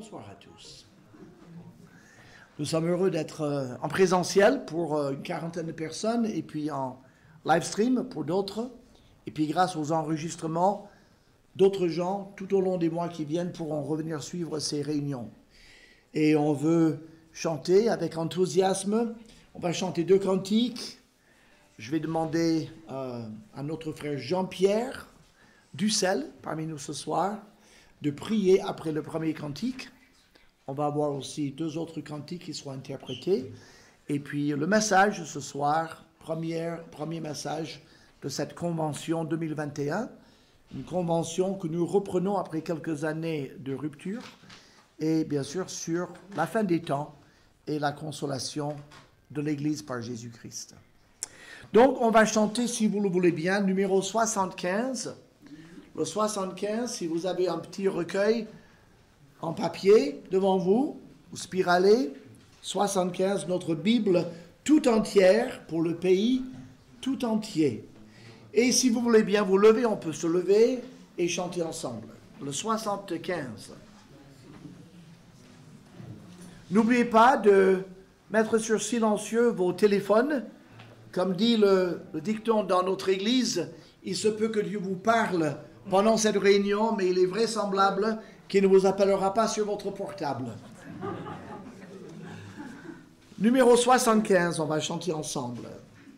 Bonsoir à tous. Nous sommes heureux d'être en présentiel pour une quarantaine de personnes et puis en live stream pour d'autres. Et puis grâce aux enregistrements, d'autres gens tout au long des mois qui viennent pourront revenir suivre ces réunions. Et on veut chanter avec enthousiasme. On va chanter 2 cantiques. Je vais demander à notre frère Jean-Pierre Dussel, parmi nous ce soir, de prier après le premier cantique. On va avoir aussi 2 autres cantiques qui seront interprétés. Et puis le message ce soir, premier message de cette convention 2021, une convention que nous reprenons après quelques années de rupture, et bien sûr sur la fin des temps et la consolation de l'Église par Jésus-Christ. Donc on va chanter, si vous le voulez bien, numéro 75. Le 75, si vous avez un petit recueil en papier devant vous, ou spiralé, 75, notre Bible tout entière pour le pays tout entier. Et si vous voulez bien vous lever, on peut se lever et chanter ensemble. Le 75. N'oubliez pas de mettre sur silencieux vos téléphones. Comme dit le dicton dans notre Église, il se peut que Dieu vous parle pendant cette réunion, mais il est vraisemblable qu'il ne vous appellera pas sur votre portable. Numéro 75, on va chanter ensemble.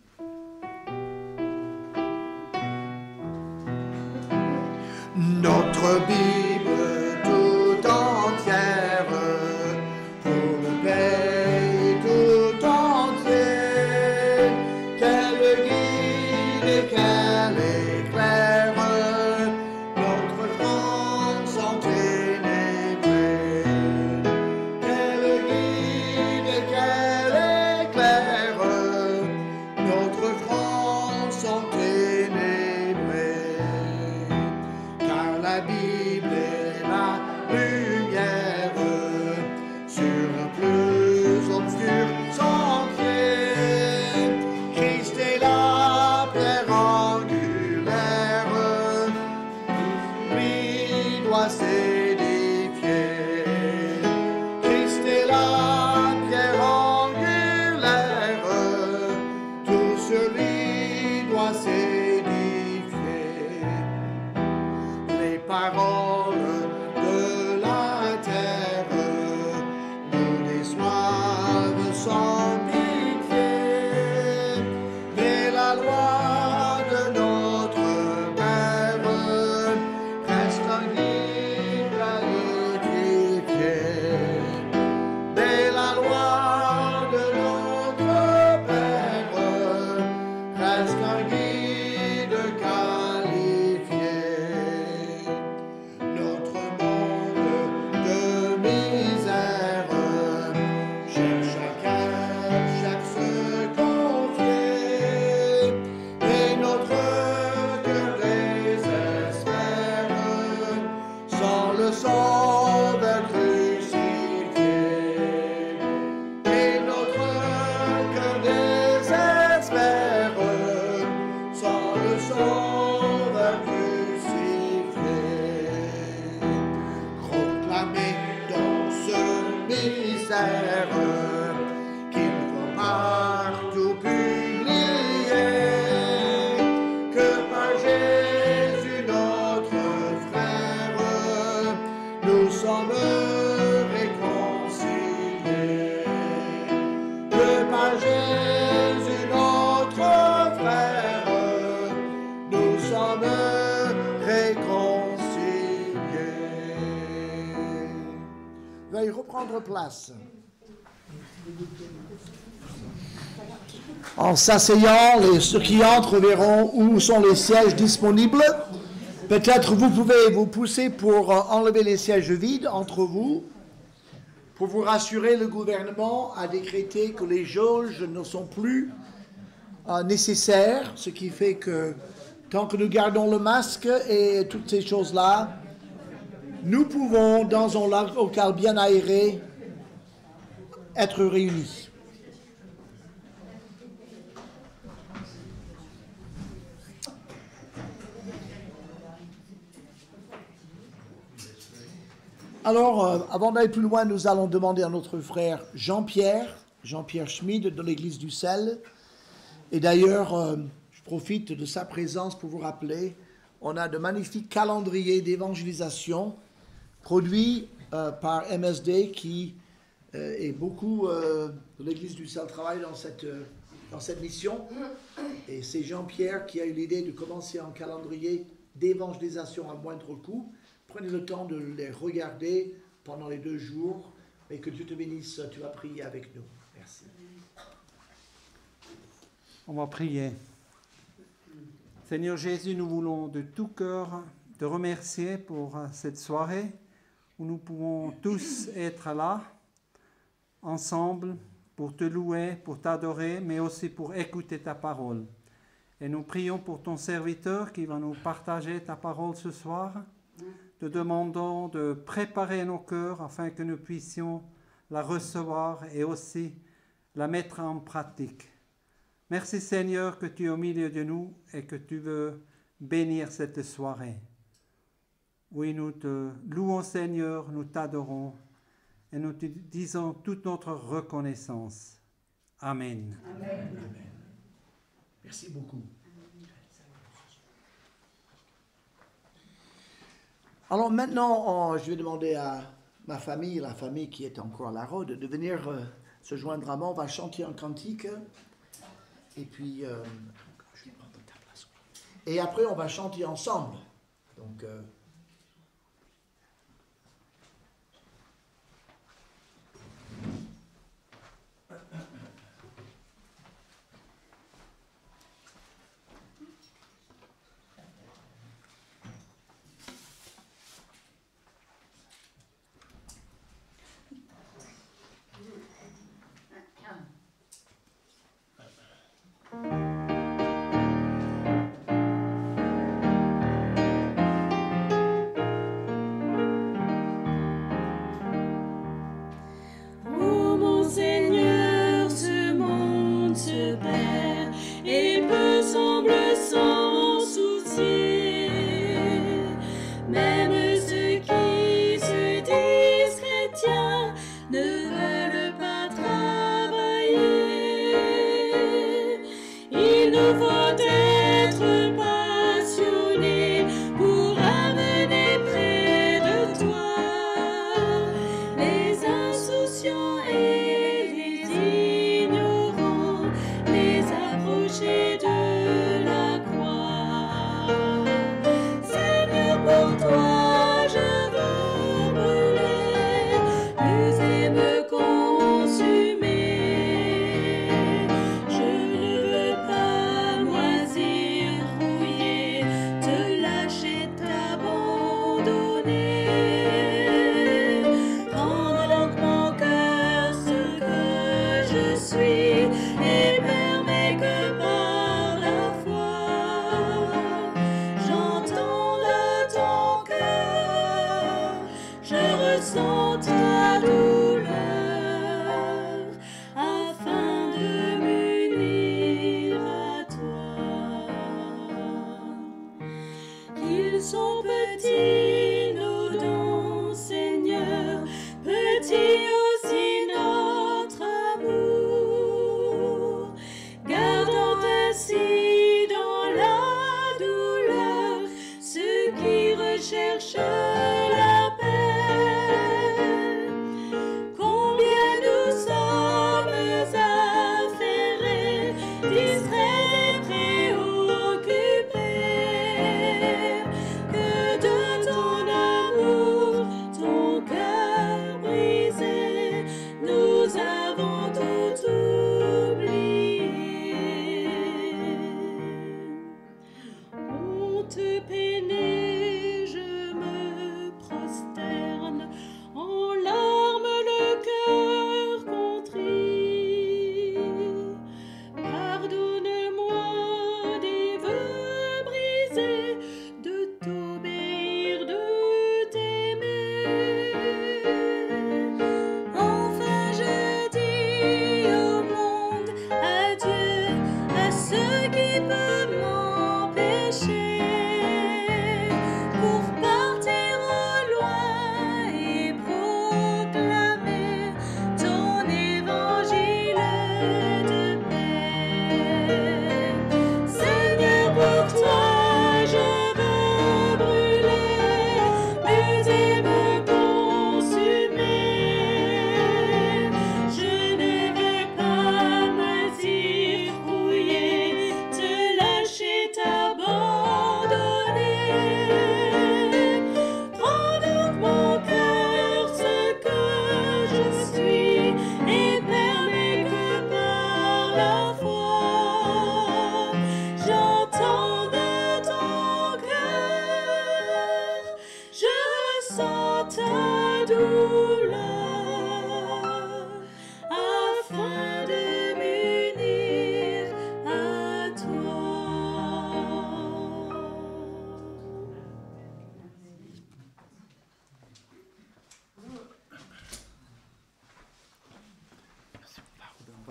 Notre Bible tout entière, pour le pays tout entier, qu'elle guide et qu'elle éclaire notre France enténébrée. Qu'elle guide et qu'elle éclaire notre France enténébrée. Car la Bible est la lumière sur le plus obscur sentier. Christ est la pierre angulaire, lui doit s'édifier. Christ est la pierre angulaire, tout sur lui doit s'édifier. Les paroles de la terre nous déçoivent sans pitié, mais la loi de notre Père reste un guide à édifier. Mais la loi de notre Père reste un guide qualifié. Notre monde de misère cherche à chaque se confier, et notre cœur désespère sans le Sauveur crucifié. Et notre cœur désespère sans le Sauveur crucifié. Proclamez donc ce mystère qu'il faut partout publier, que par Jésus notre frère nous sommes réconciliés. Que par Jésus notre frère nous sommes réconciliés. Veuillez reprendre place. En s'asseyant, ceux qui entrent verront où sont les sièges disponibles. Peut-être vous pouvez vous pousser pour enlever les sièges vides entre vous. Pour vous rassurer, le gouvernement a décrété que les jauges ne sont plus nécessaires, ce qui fait que tant que nous gardons le masque et toutes ces choses-là, nous pouvons, dans un local bien aéré, être réunis. Alors, avant d'aller plus loin, nous allons demander à notre frère Jean-Pierre Schmid de l'église du Sel. Et d'ailleurs, je profite de sa présence pour vous rappeler, on a de magnifiques calendriers d'évangélisation produits par MSD qui et beaucoup de l'église du Sel travaillent dans cette mission. Et c'est Jean-Pierre qui a eu l'idée de commencer un calendrier d'évangélisation à moindre coût. Prenez le temps de les regarder pendant les 2 jours. Et que Dieu te bénisse, tu vas prier avec nous. Merci. On va prier. Seigneur Jésus, nous voulons de tout cœur te remercier pour cette soirée où nous pouvons tous être là, ensemble, pour te louer, pour t'adorer, mais aussi pour écouter ta parole. Et nous prions pour ton serviteur qui va nous partager ta parole ce soir. Te demandons de préparer nos cœurs afin que nous puissions la recevoir et aussi la mettre en pratique. Merci Seigneur que tu es au milieu de nous et que tu veux bénir cette soirée. Oui, nous te louons Seigneur, nous t'adorons et nous te disons toute notre reconnaissance. Amen. Amen. Merci beaucoup. Alors maintenant, je vais demander à ma famille, la famille qui est encore à la Rôde, de venir se joindre à moi. On va chanter un cantique. Et puis, je vais prendre ta place. Et après, on va chanter ensemble. Donc,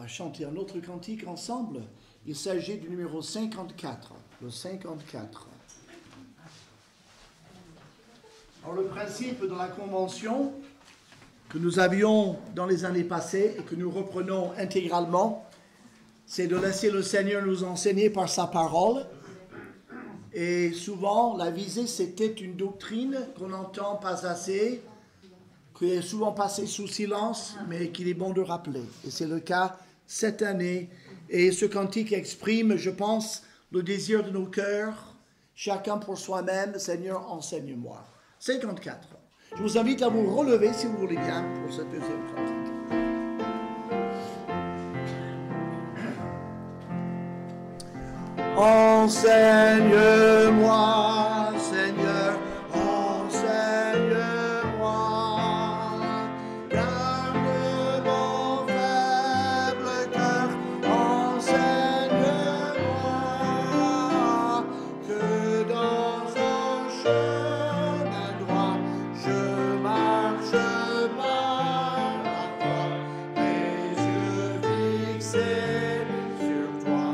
va chanter un autre cantique ensemble. Il s'agit du numéro 54, le 54. Alors, le principe de la convention que nous avions dans les années passées et que nous reprenons intégralement, c'est de laisser le Seigneur nous enseigner par sa parole. Et souvent, la visée, c'était une doctrine qu'on n'entend pas assez, qui est souvent passée sous silence, mais qu'il est bon de rappeler. Et c'est le cas cette année. Et ce cantique exprime, je pense, le désir de nos cœurs, chacun pour soi-même. Seigneur, enseigne-moi. 54. Je vous invite à vous relever, si vous voulez bien, pour cette deuxième cantique. Enseigne-moi, Seigneur, enseigne-moi, garde mon faible cœur, enseigne-moi, que dans un chemin droit, je marche par la foi, les yeux fixés sur toi,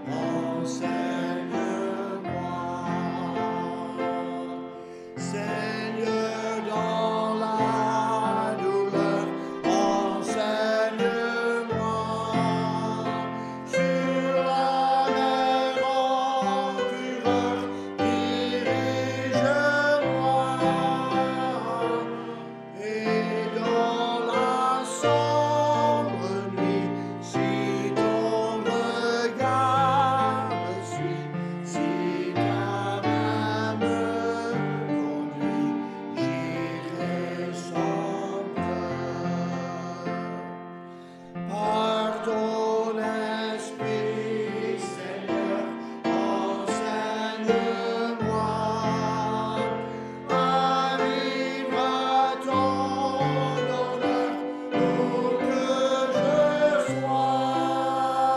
enseigne-moi. Seigneur, dans la douleur, enseigne-moi. Sur la mer en fureur, dirige-moi. Et dans la sombre nuit, si ton regard me suit, si ta main me conduit, j'irai sans peur. Par ton esprit, Seigneur, enseigne-moi. Arrive à ton honneur, où que je sois,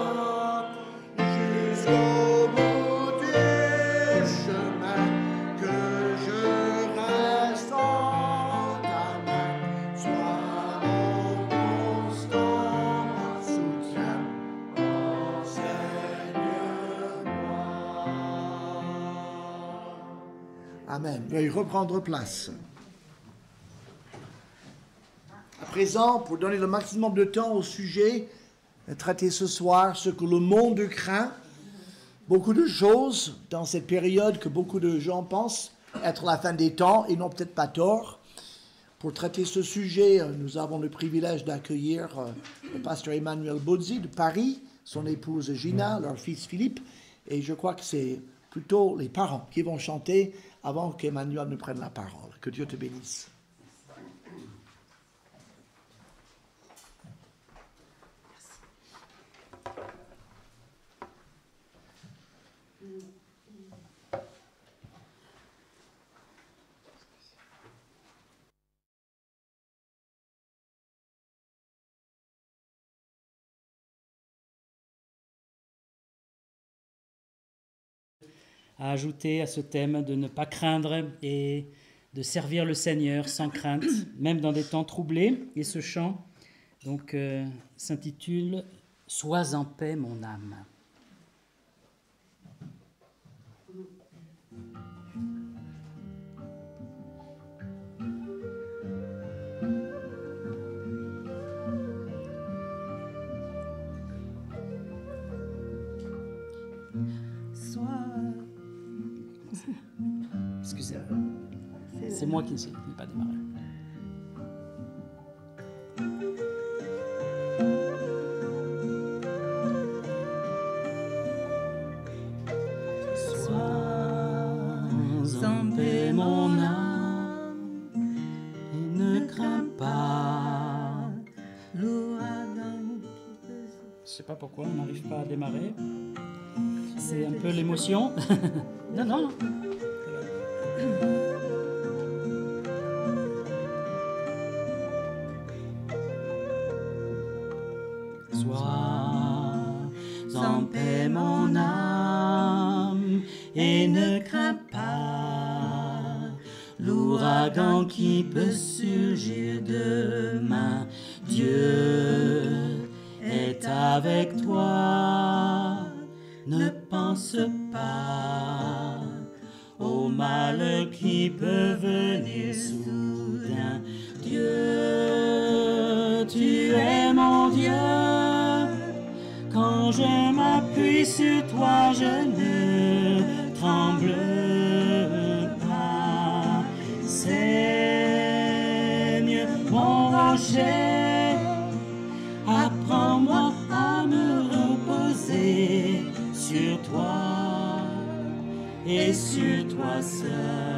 jusqu'au bout du chemin, que je reste en ta main. Sois mon constant soutien, enseigne-moi. Amen. Veuillez reprendre place. À présent, pour donner le maximum de temps au sujet traité ce soir, ce que le monde craint, beaucoup de choses dans cette période que beaucoup de gens pensent être la fin des temps et n'ont peut-être pas tort. Pour traiter ce sujet, nous avons le privilège d'accueillir le pasteur Emmanuel Bozzi de Paris, son épouse Gina, leur fils Philippe, et je crois que c'est plutôt les parents qui vont chanter avant qu'Emmanuel ne prenne la parole. Que Dieu te bénisse. À ajouter à ce thème de ne pas craindre et de servir le Seigneur sans crainte, même dans des temps troublés. Et ce chant donc s'intitule « Sois en paix, mon âme ». Excusez-moi, c'est moi qui n'ai pas démarré. Sois en paix, mon âme, et ne crains pas l'ouragan. Je sais pas pourquoi on n'arrive pas à démarrer. C'est un peu l'émotion. Non, non. Sois en paix, mon âme, et ne crains pas l'ouragan qui peut surgir demain. Dieu est avec toi. Ne pense pas au mal qui peut venir soudain. Dieu, tu es mon Dieu. Quand je m'appuie sur toi, je ne tremble pas. Seigneur, mon rocher, apprends-moi à me reposer sur toi et sur toi seul.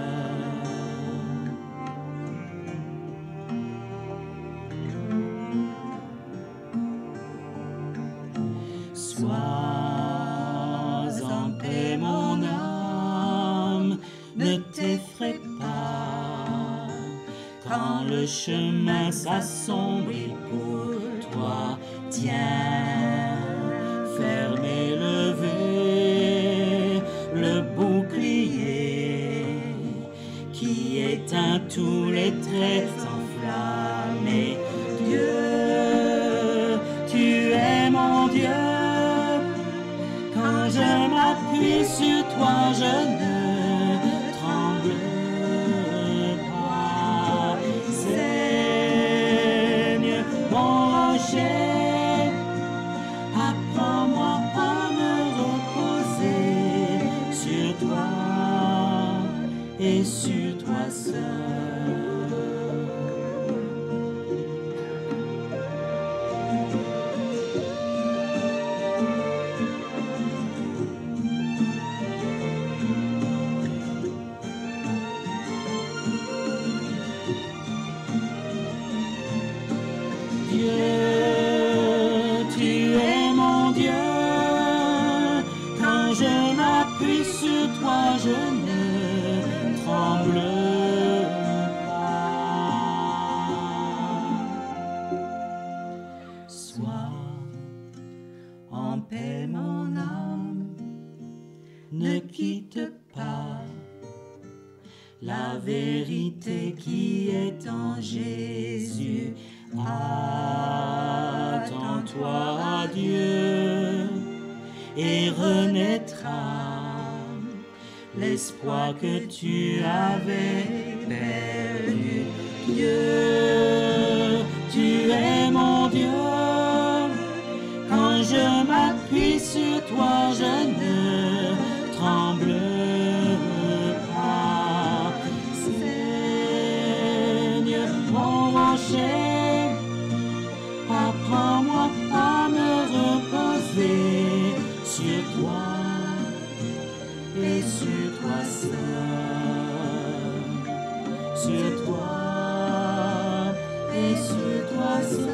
Sois en paix, mon âme, ne t'effraie pas. Quand le chemin s'assombrit pour toi, tiens, ferme et levé le bouclier qui éteint tous les traits enflammés. Dieu, tu es mon Dieu. Quand je m'appuie sur toi, je ne tremble pas. Seigneur, mon rocher, apprends-moi à me reposer sur toi et sur toi seul. Je ne tremble pas. Sois en paix, mon âme, ne quitte pas la vérité qui est en Jésus. Attends-toi à Dieu et renaîtra l'espoir que tu avais perdu. Dieu, tu es mon Dieu. Quand je m'appuie sur toi, je ne tremble pas. Seigneur, mon rocher, apprends-moi à me reposer sur toi et sur toi seul, sur toi et sur toi seul.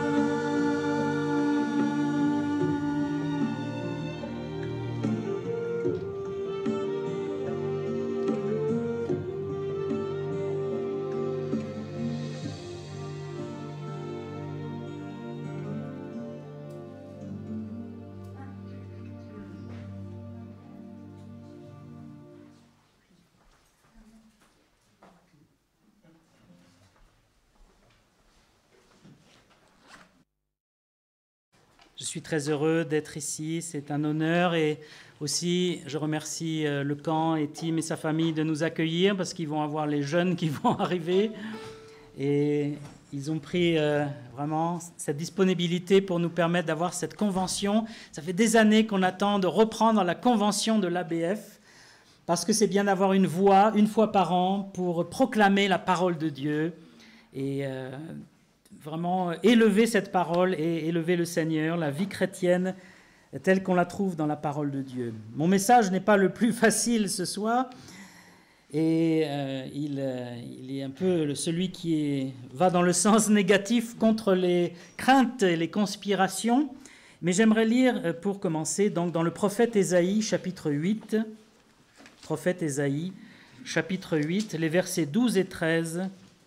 Je suis très heureux d'être ici, c'est un honneur et aussi je remercie le camp et Tim et sa famille de nous accueillir parce qu'ils vont avoir les jeunes qui vont arriver et ils ont pris vraiment cette disponibilité pour nous permettre d'avoir cette convention. Ça fait des années qu'on attend de reprendre la convention de l'ABF parce que c'est bien d'avoir une voix une fois par an pour proclamer la parole de Dieu et vraiment élever cette parole et élever le Seigneur, la vie chrétienne telle qu'on la trouve dans la parole de Dieu. Mon message n'est pas le plus facile ce soir et il est un peu celui qui va dans le sens négatif contre les craintes et les conspirations. Mais j'aimerais lire pour commencer donc dans le prophète Ésaïe chapitre 8, prophète Ésaïe chapitre 8, les versets 12 et 13.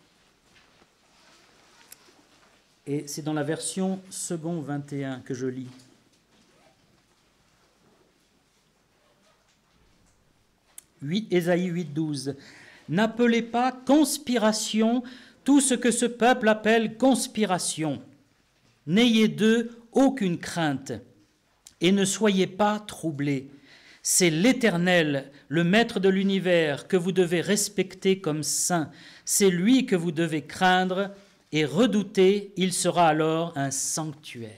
Et c'est dans la version second 21 que je lis. Ésaïe 8, 12. N'appelez pas conspiration tout ce que ce peuple appelle conspiration. N'ayez d'eux aucune crainte et ne soyez pas troublés. C'est l'Éternel, le Maître de l'univers, que vous devez respecter comme saint. C'est lui que vous devez craindre et redouter. Il sera alors un sanctuaire.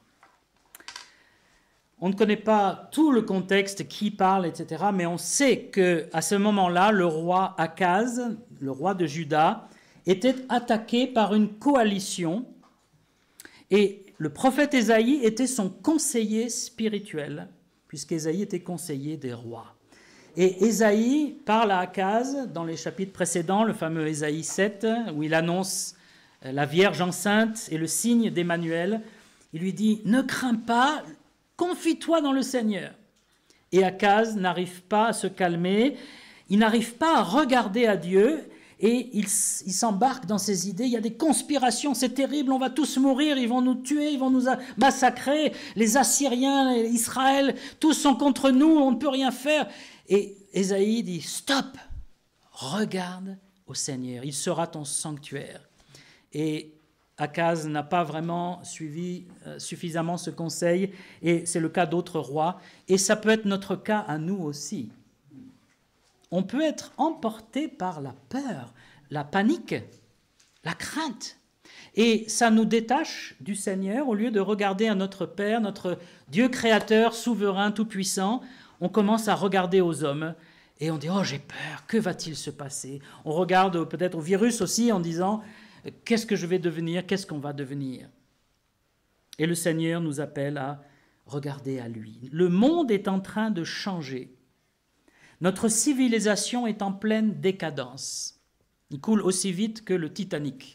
On ne connaît pas tout le contexte, qui parle, etc., mais on sait qu'à ce moment-là, le roi Akaz, le roi de Juda, était attaqué par une coalition et le prophète Ésaïe était son conseiller spirituel, puisqu'Ésaïe était conseiller des rois. Et Ésaïe parle à Akaz dans les chapitres précédents, le fameux Ésaïe 7, où il annonce la Vierge enceinte et le signe d'Emmanuel. Il lui dit « Ne crains pas, confie-toi dans le Seigneur ». Et Akaz n'arrive pas à se calmer, il n'arrive pas à regarder à Dieu, et il s'embarque dans ses idées. Il y a des conspirations, c'est terrible, on va tous mourir, ils vont nous tuer, ils vont nous massacrer. Les Assyriens, Israël, tous sont contre nous, on ne peut rien faire. Et Ésaïe dit, stop, regarde au Seigneur, il sera ton sanctuaire. Et Akaz n'a pas vraiment suivi suffisamment ce conseil, et c'est le cas d'autres rois, et ça peut être notre cas à nous aussi. On peut être emporté par la peur, la panique, la crainte. Et ça nous détache du Seigneur. Au lieu de regarder à notre Père, notre Dieu créateur, souverain, tout-puissant, on commence à regarder aux hommes et on dit « Oh, j'ai peur, que va-t-il se passer ?» On regarde peut-être au virus aussi en disant « Qu'est-ce que je vais devenir? Qu'est-ce qu'on va devenir ?» Et le Seigneur nous appelle à regarder à lui. Le monde est en train de changer. Notre civilisation est en pleine décadence. Il coule aussi vite que le Titanic.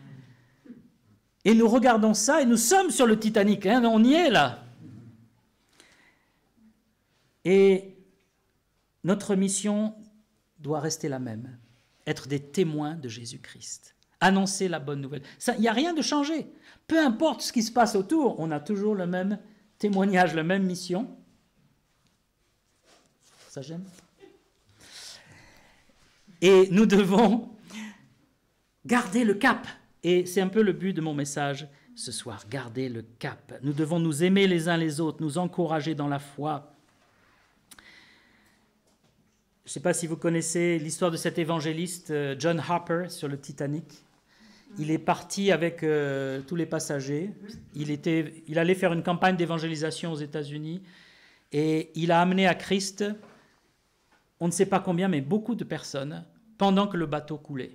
Et nous regardons ça et nous sommes sur le Titanic, hein, on y est là. Et notre mission doit rester la même, être des témoins de Jésus-Christ, annoncer la bonne nouvelle. Il n'y a rien de changé. Peu importe ce qui se passe autour, on a toujours le même témoignage, la même mission. Ça gêne ? Et nous devons garder le cap. Et c'est un peu le but de mon message ce soir, garder le cap. Nous devons nous aimer les uns les autres, nous encourager dans la foi. Je ne sais pas si vous connaissez l'histoire de cet évangéliste John Harper sur le Titanic. Il est parti avec tous les passagers. Il allait faire une campagne d'évangélisation aux États-Unis et il a amené à Christ, on ne sait pas combien, mais beaucoup de personnes, pendant que le bateau coulait.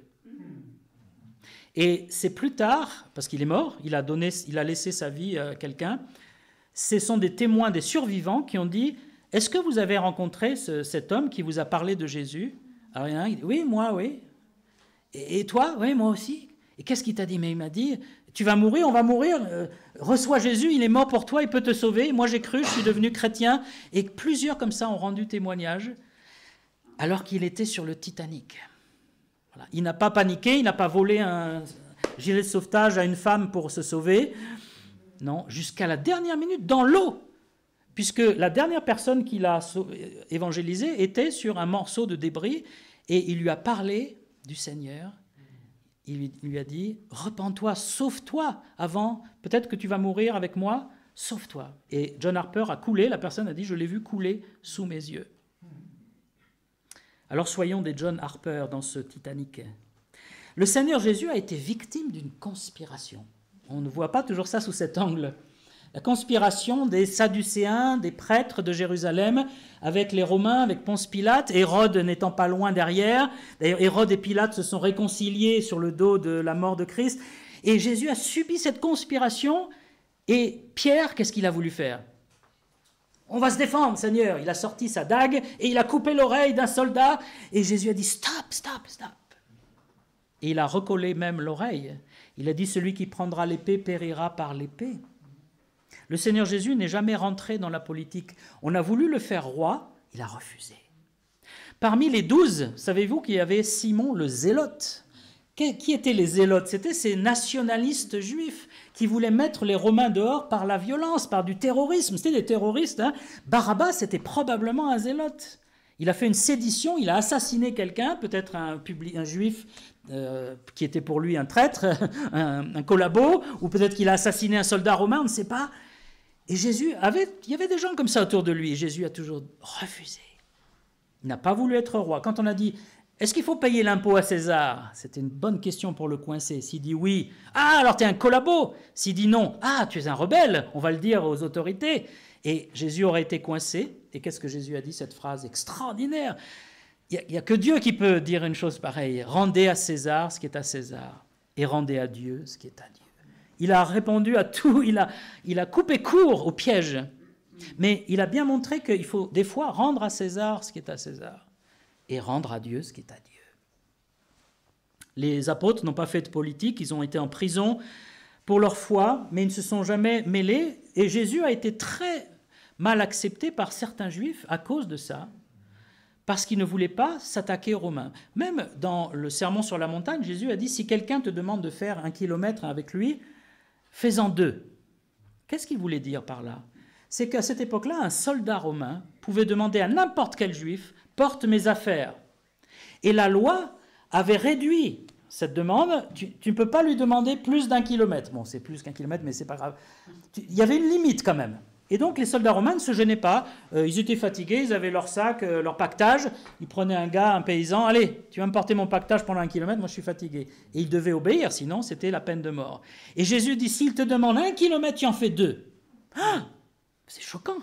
Et c'est plus tard, parce qu'il est mort, il a laissé sa vie à quelqu'un, ce sont des témoins, des survivants qui ont dit « Est-ce que vous avez rencontré cet homme qui vous a parlé de Jésus ?» Alors il y en a un qui dit « Oui, moi, oui. » Et toi ? « Oui, moi aussi. » Et qu'est-ce qu'il t'a dit ? Mais il m'a dit « Tu vas mourir, on va mourir. Reçois Jésus, il est mort pour toi, il peut te sauver. Moi, j'ai cru, je suis devenu chrétien. » Et plusieurs comme ça ont rendu témoignage alors qu'il était sur le Titanic. Voilà. Il n'a pas paniqué, il n'a pas volé un gilet de sauvetage à une femme pour se sauver. Non, jusqu'à la dernière minute, dans l'eau, puisque la dernière personne qu'il a évangélisée était sur un morceau de débris et il lui a parlé du Seigneur. Il lui a dit « Repens-toi, sauve-toi avant, peut-être que tu vas mourir avec moi, sauve-toi. » Et John Harper a coulé, la personne a dit « Je l'ai vu couler sous mes yeux. » Alors soyons des John Harper dans ce Titanic. Le Seigneur Jésus a été victime d'une conspiration. On ne voit pas toujours ça sous cet angle. La conspiration des Sadducéens, des prêtres de Jérusalem, avec les Romains, avec Ponce Pilate, Hérode n'étant pas loin derrière. D'ailleurs, Hérode et Pilate se sont réconciliés sur le dos de la mort de Christ. Et Jésus a subi cette conspiration. Et Pierre, qu'est-ce qu'il a voulu faire ? On va se défendre, Seigneur. Il a sorti sa dague et il a coupé l'oreille d'un soldat. Et Jésus a dit, stop, stop, stop. Et il a recollé même l'oreille. Il a dit, celui qui prendra l'épée périra par l'épée. Le Seigneur Jésus n'est jamais rentré dans la politique. On a voulu le faire roi, il a refusé. Parmi les 12, savez-vous qu'il y avait Simon le Zélote ? Qui étaient les Zélotes ? C'était ces nationalistes juifs qui voulaient mettre les Romains dehors par la violence, par du terrorisme. C'était des terroristes. Hein. Barabbas était probablement un Zélote. Il a fait une sédition, il a assassiné quelqu'un, peut-être un juif qui était pour lui un traître, un collabo, ou peut-être qu'il a assassiné un soldat romain, on ne sait pas. Et il y avait des gens comme ça autour de lui, et Jésus a toujours refusé. Il n'a pas voulu être roi. Quand on a dit, est-ce qu'il faut payer l'impôt à César? C'était une bonne question pour le coincer. S'il dit oui, ah, alors tu es un collabo. S'il dit non, ah, tu es un rebelle, on va le dire aux autorités. Et Jésus aurait été coincé. Et qu'est-ce que Jésus a dit, cette phrase extraordinaire? Il n'y a que Dieu qui peut dire une chose pareille. Rendez à César ce qui est à César, et rendez à Dieu ce qui est à Dieu. Il a répondu à tout, il a coupé court au piège. Mais il a bien montré qu'il faut des fois rendre à César ce qui est à César et rendre à Dieu ce qui est à Dieu. Les apôtres n'ont pas fait de politique, ils ont été en prison pour leur foi, mais ils ne se sont jamais mêlés. Et Jésus a été très mal accepté par certains juifs à cause de ça, parce qu'il ne voulait pas s'attaquer aux Romains. Même dans le Sermon sur la montagne, Jésus a dit, si quelqu'un te demande de faire 1 kilomètre avec lui, fais-en 2. Qu'est-ce qu'il voulait dire par là? C'est qu'à cette époque-là, un soldat romain pouvait demander à n'importe quel juif, porte mes affaires. Et la loi avait réduit cette demande, tu ne peux pas lui demander plus d'1 kilomètre. Bon, c'est plus qu'1 kilomètre, mais c'est pas grave. Il y avait une limite quand même. Et donc les soldats romains ne se gênaient pas, ils étaient fatigués, ils avaient leur sac, leur pactage, ils prenaient un gars, un paysan, allez, tu vas me porter mon pactage pendant 1 kilomètre, moi je suis fatigué. Et ils devaient obéir, sinon c'était la peine de mort. Et Jésus dit, s'il te demande 1 kilomètre, tu en fais 2. Ah, c'est choquant.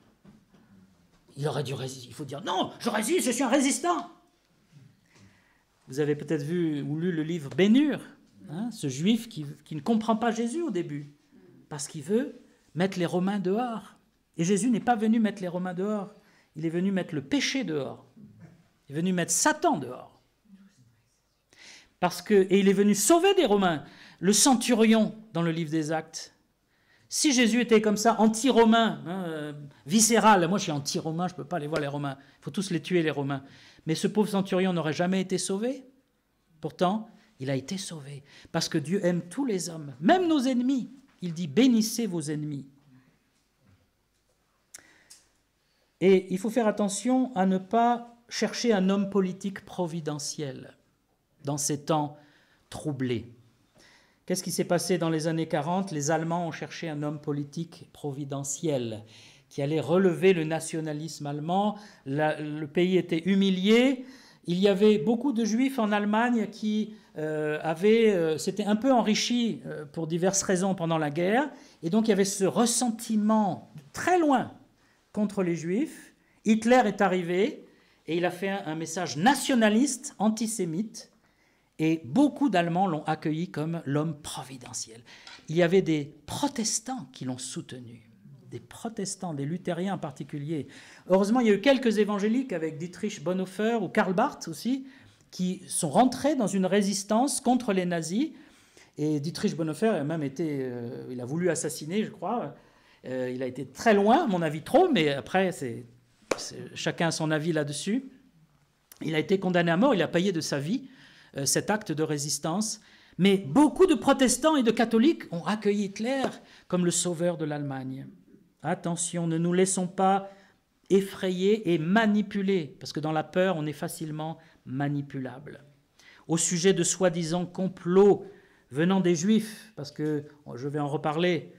Il aurait dû résister, il faut dire, non, je résiste, je suis un résistant. Vous avez peut-être vu ou lu le livre Ben-Hur, hein, ce juif qui ne comprend pas Jésus au début, parce qu'il veut mettre les Romains dehors. Et Jésus n'est pas venu mettre les Romains dehors, il est venu mettre le péché dehors. Il est venu mettre Satan dehors. Et il est venu sauver des Romains. Le centurion, dans le livre des Actes, si Jésus était comme ça, anti-romain, viscéral, moi je suis anti-romain, je ne peux pas les voir les Romains, il faut tous les tuer les Romains. Mais ce pauvre centurion n'aurait jamais été sauvé. Pourtant, il a été sauvé, parce que Dieu aime tous les hommes, même nos ennemis. Il dit, bénissez vos ennemis. Et il faut faire attention à ne pas chercher un homme politique providentiel dans ces temps troublés. Qu'est-ce qui s'est passé dans les années 40? Les Allemands ont cherché un homme politique providentiel qui allait relever le nationalisme allemand. Le pays était humilié. Il y avait beaucoup de Juifs en Allemagne qui s'étaient un peu enrichis pour diverses raisons pendant la guerre. Et donc il y avait ce ressentiment très loin contre les Juifs. Hitler est arrivé et il a fait un message nationaliste, antisémite. Et beaucoup d'Allemands l'ont accueilli comme l'homme providentiel. Il y avait des protestants qui l'ont soutenu, des protestants, des luthériens en particulier. Heureusement, il y a eu quelques évangéliques avec Dietrich Bonhoeffer ou Karl Barth aussi, qui sont rentrés dans une résistance contre les nazis. Et Dietrich Bonhoeffer a même été, il a voulu assassiner, je crois. Il a été très loin, à mon avis trop, mais après, chacun a son avis là-dessus. Il a été condamné à mort, il a payé de sa vie cet acte de résistance. Mais beaucoup de protestants et de catholiques ont accueilli Hitler comme le sauveur de l'Allemagne. Attention, ne nous laissons pas effrayer et manipuler, parce que dans la peur, on est facilement manipulable. Au sujet de soi-disant complots venant des Juifs, parce que je vais en reparler,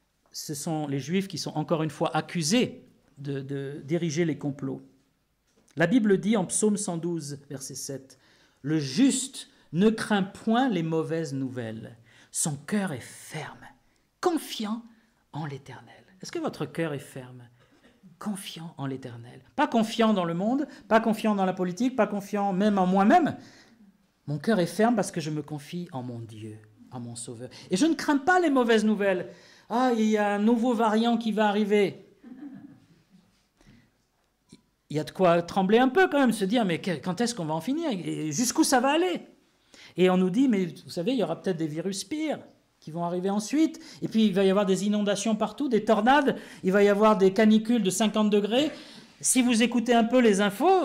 ce sont les Juifs qui sont encore une fois accusés de diriger les complots. La Bible dit en Psaume 112, verset 7, « Le juste ne craint point les mauvaises nouvelles. Son cœur est ferme, confiant en l'Éternel. » Est-ce que votre cœur est ferme? Confiant en l'Éternel. Pas confiant dans le monde, pas confiant dans la politique, pas confiant même en moi-même. Mon cœur est ferme parce que je me confie en mon Dieu, en mon Sauveur. Et je ne crains pas les mauvaises nouvelles. Ah, il y a un nouveau variant qui va arriver. Il y a de quoi trembler un peu quand même, se dire, mais quand est-ce qu'on va en finir? Et jusqu'où ça va aller? Et on nous dit, mais vous savez, il y aura peut-être des virus pires qui vont arriver ensuite. Et puis, il va y avoir des inondations partout, des tornades. Il va y avoir des canicules de 50 degrés. Si vous écoutez un peu les infos,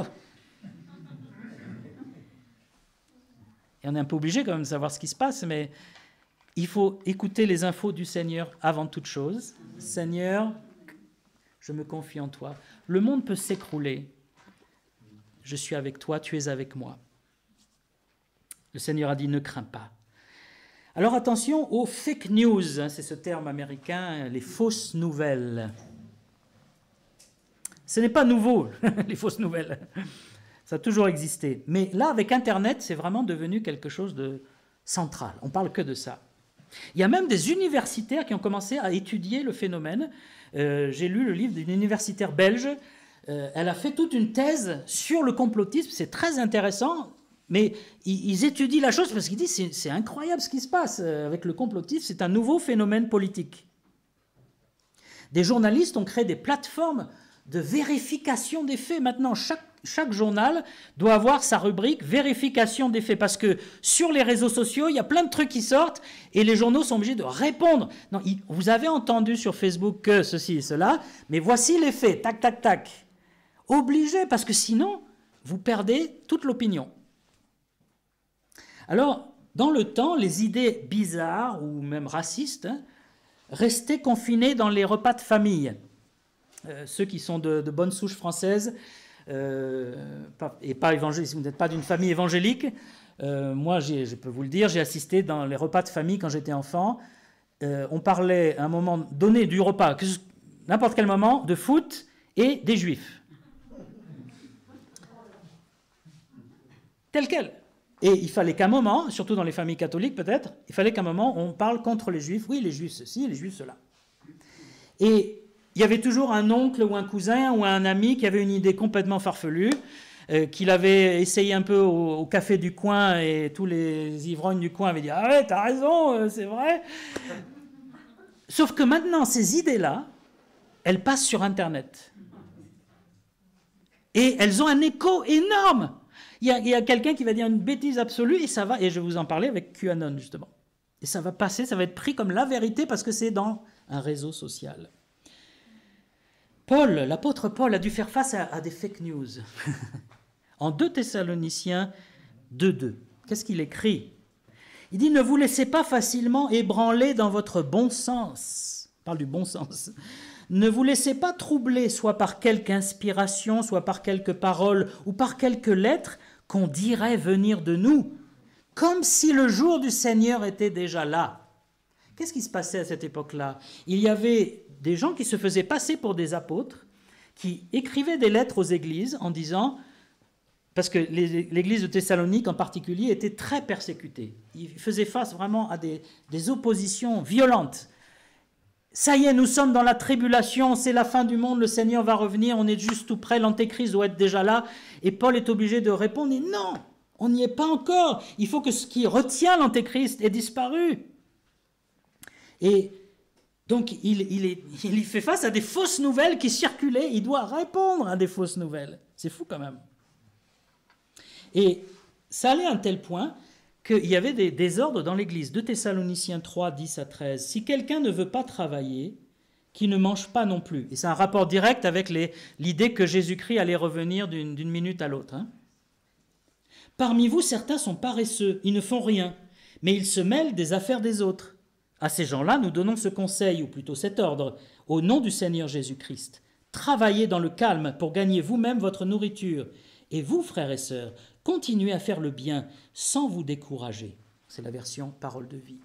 et on est un peu obligé quand même de savoir ce qui se passe, mais il faut écouter les infos du Seigneur avant toute chose. Seigneur, je me confie en toi. Le monde peut s'écrouler. Je suis avec toi, tu es avec moi. Le Seigneur a dit, ne crains pas. Alors attention aux fake news, hein, c'est ce terme américain, les fausses nouvelles. Ce n'est pas nouveau, les fausses nouvelles. Ça a toujours existé. Mais là, avec Internet, c'est vraiment devenu quelque chose de central. On ne parle que de ça. Il y a même des universitaires qui ont commencé à étudier le phénomène. J'ai lu le livre d'une universitaire belge. Elle a fait toute une thèse sur le complotisme. C'est très intéressant. Mais ils étudient la chose parce qu'ils disent c'est incroyable ce qui se passe avec le complotisme. C'est un nouveau phénomène politique. Des journalistes ont créé des plateformes de vérification des faits. Maintenant, chaque journal doit avoir sa rubrique vérification des faits parce que sur les réseaux sociaux, il y a plein de trucs qui sortent et les journaux sont obligés de répondre. Non, vous avez entendu sur Facebook que ceci et cela, mais voici les faits, tac, tac, tac. Obligé, parce que sinon, vous perdez toute l'opinion. Alors, dans le temps, les idées bizarres ou même racistes restaient confinées dans les repas de famille. Ceux qui sont de bonne souche française et pas évangélique, si vous n'êtes pas d'une famille évangélique, moi, je peux vous le dire, j'ai assisté dans les repas de famille quand j'étais enfant. On parlait à un moment donné du repas, n'importe quel moment, de foot et des juifs. Tel quel. Et il fallait qu'à un moment, surtout dans les familles catholiques peut-être, il fallait qu'à un moment on parle contre les juifs. Oui, les juifs ceci, les juifs cela. Et il y avait toujours un oncle ou un cousin ou un ami qui avait une idée complètement farfelue, qu'il avait essayé un peu au café du coin et tous les ivrognes du coin avaient dit « Ah ouais, t'as raison, c'est vrai ». Sauf que maintenant, ces idées-là, elles passent sur Internet. Et elles ont un écho énorme. Il y a quelqu'un qui va dire une bêtise absolue et ça va, et je vais vous en parler avec QAnon justement. Et ça va passer, ça va être pris comme la vérité parce que c'est dans un réseau social. L'apôtre Paul a dû faire face à des fake news. En 2 Thessaloniciens 2:2, qu'est-ce qu'il écrit? Il dit « Ne vous laissez pas facilement ébranler dans votre bon sens. » Il parle du bon sens. « Ne vous laissez pas troubler, soit par quelque inspiration, soit par quelques paroles ou par quelques lettres qu'on dirait venir de nous, comme si le jour du Seigneur était déjà là. » Qu'est-ce qui se passait à cette époque-là? Il y avait des gens qui se faisaient passer pour des apôtres, qui écrivaient des lettres aux églises en disant, parce que l'église de Thessalonique en particulier était très persécutée, ils faisaient face vraiment à des oppositions violentes. Ça y est, nous sommes dans la tribulation, c'est la fin du monde, le Seigneur va revenir, on est juste tout près, l'Antéchrist doit être déjà là. Et Paul est obligé de répondre, non, on n'y est pas encore, il faut que ce qui retient l'Antéchrist ait disparu. Et donc il fait face à des fausses nouvelles qui circulaient, il doit répondre à des fausses nouvelles. C'est fou quand même. Et ça allait à un tel point qu'il y avait des désordres dans l'Église. 2 Thessaloniciens 3, 10 à 13. « Si quelqu'un ne veut pas travailler, qu'il ne mange pas non plus. » Et c'est un rapport direct avec l'idée que Jésus-Christ allait revenir d'une minute à l'autre. « Parmi vous, certains sont paresseux, ils ne font rien, mais ils se mêlent des affaires des autres. À ces gens-là, nous donnons ce conseil, ou plutôt cet ordre, au nom du Seigneur Jésus-Christ. Travaillez dans le calme pour gagner vous-même votre nourriture. Et vous, frères et sœurs, continuez à faire le bien sans vous décourager. » C'est la version parole de vie.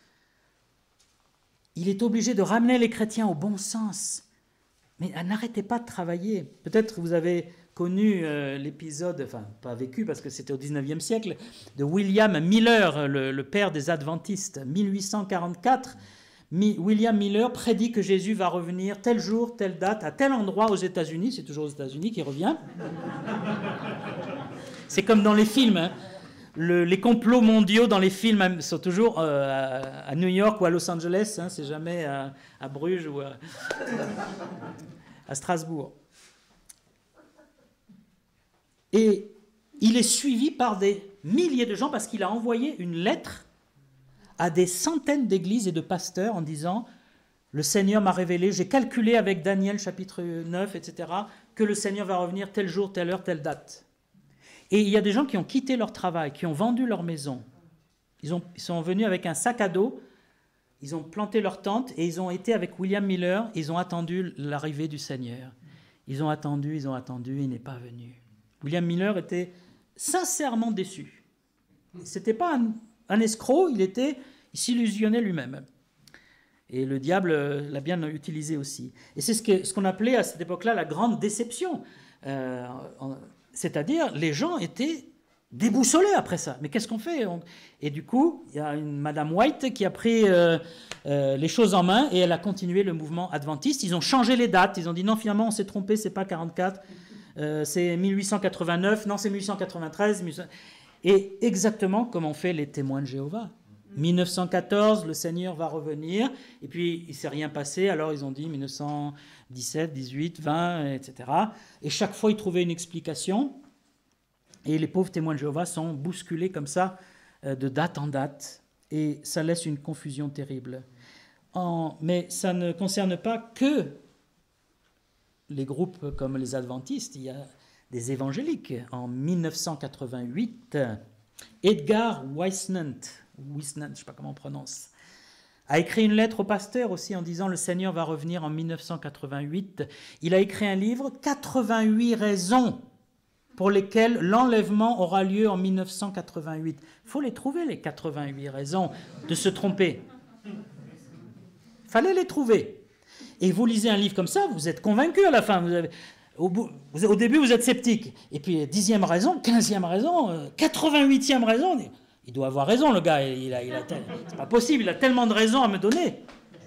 Il est obligé de ramener les chrétiens au bon sens. Mais n'arrêtez pas de travailler. Peut-être que vous avez connu l'épisode, enfin pas vécu parce que c'était au 19e siècle, de William Miller, le père des adventistes. 1844, William Miller prédit que Jésus va revenir tel jour, telle date, à tel endroit aux États-Unis. C'est toujours aux États-Unis qu'il revient. C'est comme dans les films. Hein. Les complots mondiaux dans les films sont toujours à New York ou à Los Angeles. Hein, c'est jamais à Bruges ou à Strasbourg. Et il est suivi par des milliers de gens parce qu'il a envoyé une lettre à des centaines d'églises et de pasteurs en disant « Le Seigneur m'a révélé, j'ai calculé avec Daniel chapitre 9, etc., que le Seigneur va revenir tel jour, telle heure, telle date. » Et il y a des gens qui ont quitté leur travail, qui ont vendu leur maison. Ils sont venus avec un sac à dos, ils ont planté leur tente et ils ont été avec William Miller, ils ont attendu l'arrivée du Seigneur. Ils ont attendu, il n'est pas venu. William Miller était sincèrement déçu. Ce n'était pas un escroc, Il s'illusionnait lui-même. Et le diable l'a bien utilisé aussi. Et c'est ce qu'on appelait à cette époque-là la grande déception. C'est-à-dire, les gens étaient déboussolés après ça. Mais qu'est-ce qu'on fait? Et du coup, il y a une Madame White qui a pris les choses en main et elle a continué le mouvement adventiste. Ils ont changé les dates. Ils ont dit non, finalement, on s'est trompé, c'est pas 44, c'est 1889, non, c'est 1893. Et exactement comme ont fait les témoins de Jéhovah. 1914, le Seigneur va revenir, et puis il ne s'est rien passé, alors ils ont dit 1917, 18, 20, etc. Et chaque fois, ils trouvaient une explication, et les pauvres témoins de Jéhovah sont bousculés comme ça, de date en date, et ça laisse une confusion terrible. Mais ça ne concerne pas que les groupes comme les adventistes, il y a des évangéliques. En 1988, Edgar Whisenant, je ne sais pas comment on prononce, a écrit une lettre au pasteur aussi en disant « Le Seigneur va revenir en 1988 ». Il a écrit un livre, 88 raisons pour lesquelles l'enlèvement aura lieu en 1988. Il faut les trouver, les 88 raisons de se tromper. Il fallait les trouver. Et vous lisez un livre comme ça, vous êtes convaincu à la fin. Au début, vous êtes sceptique. Et puis, 10e raison, 15e raison, 88e raison. Il doit avoir raison, le gars. C'est pas possible, il a tellement de raisons à me donner.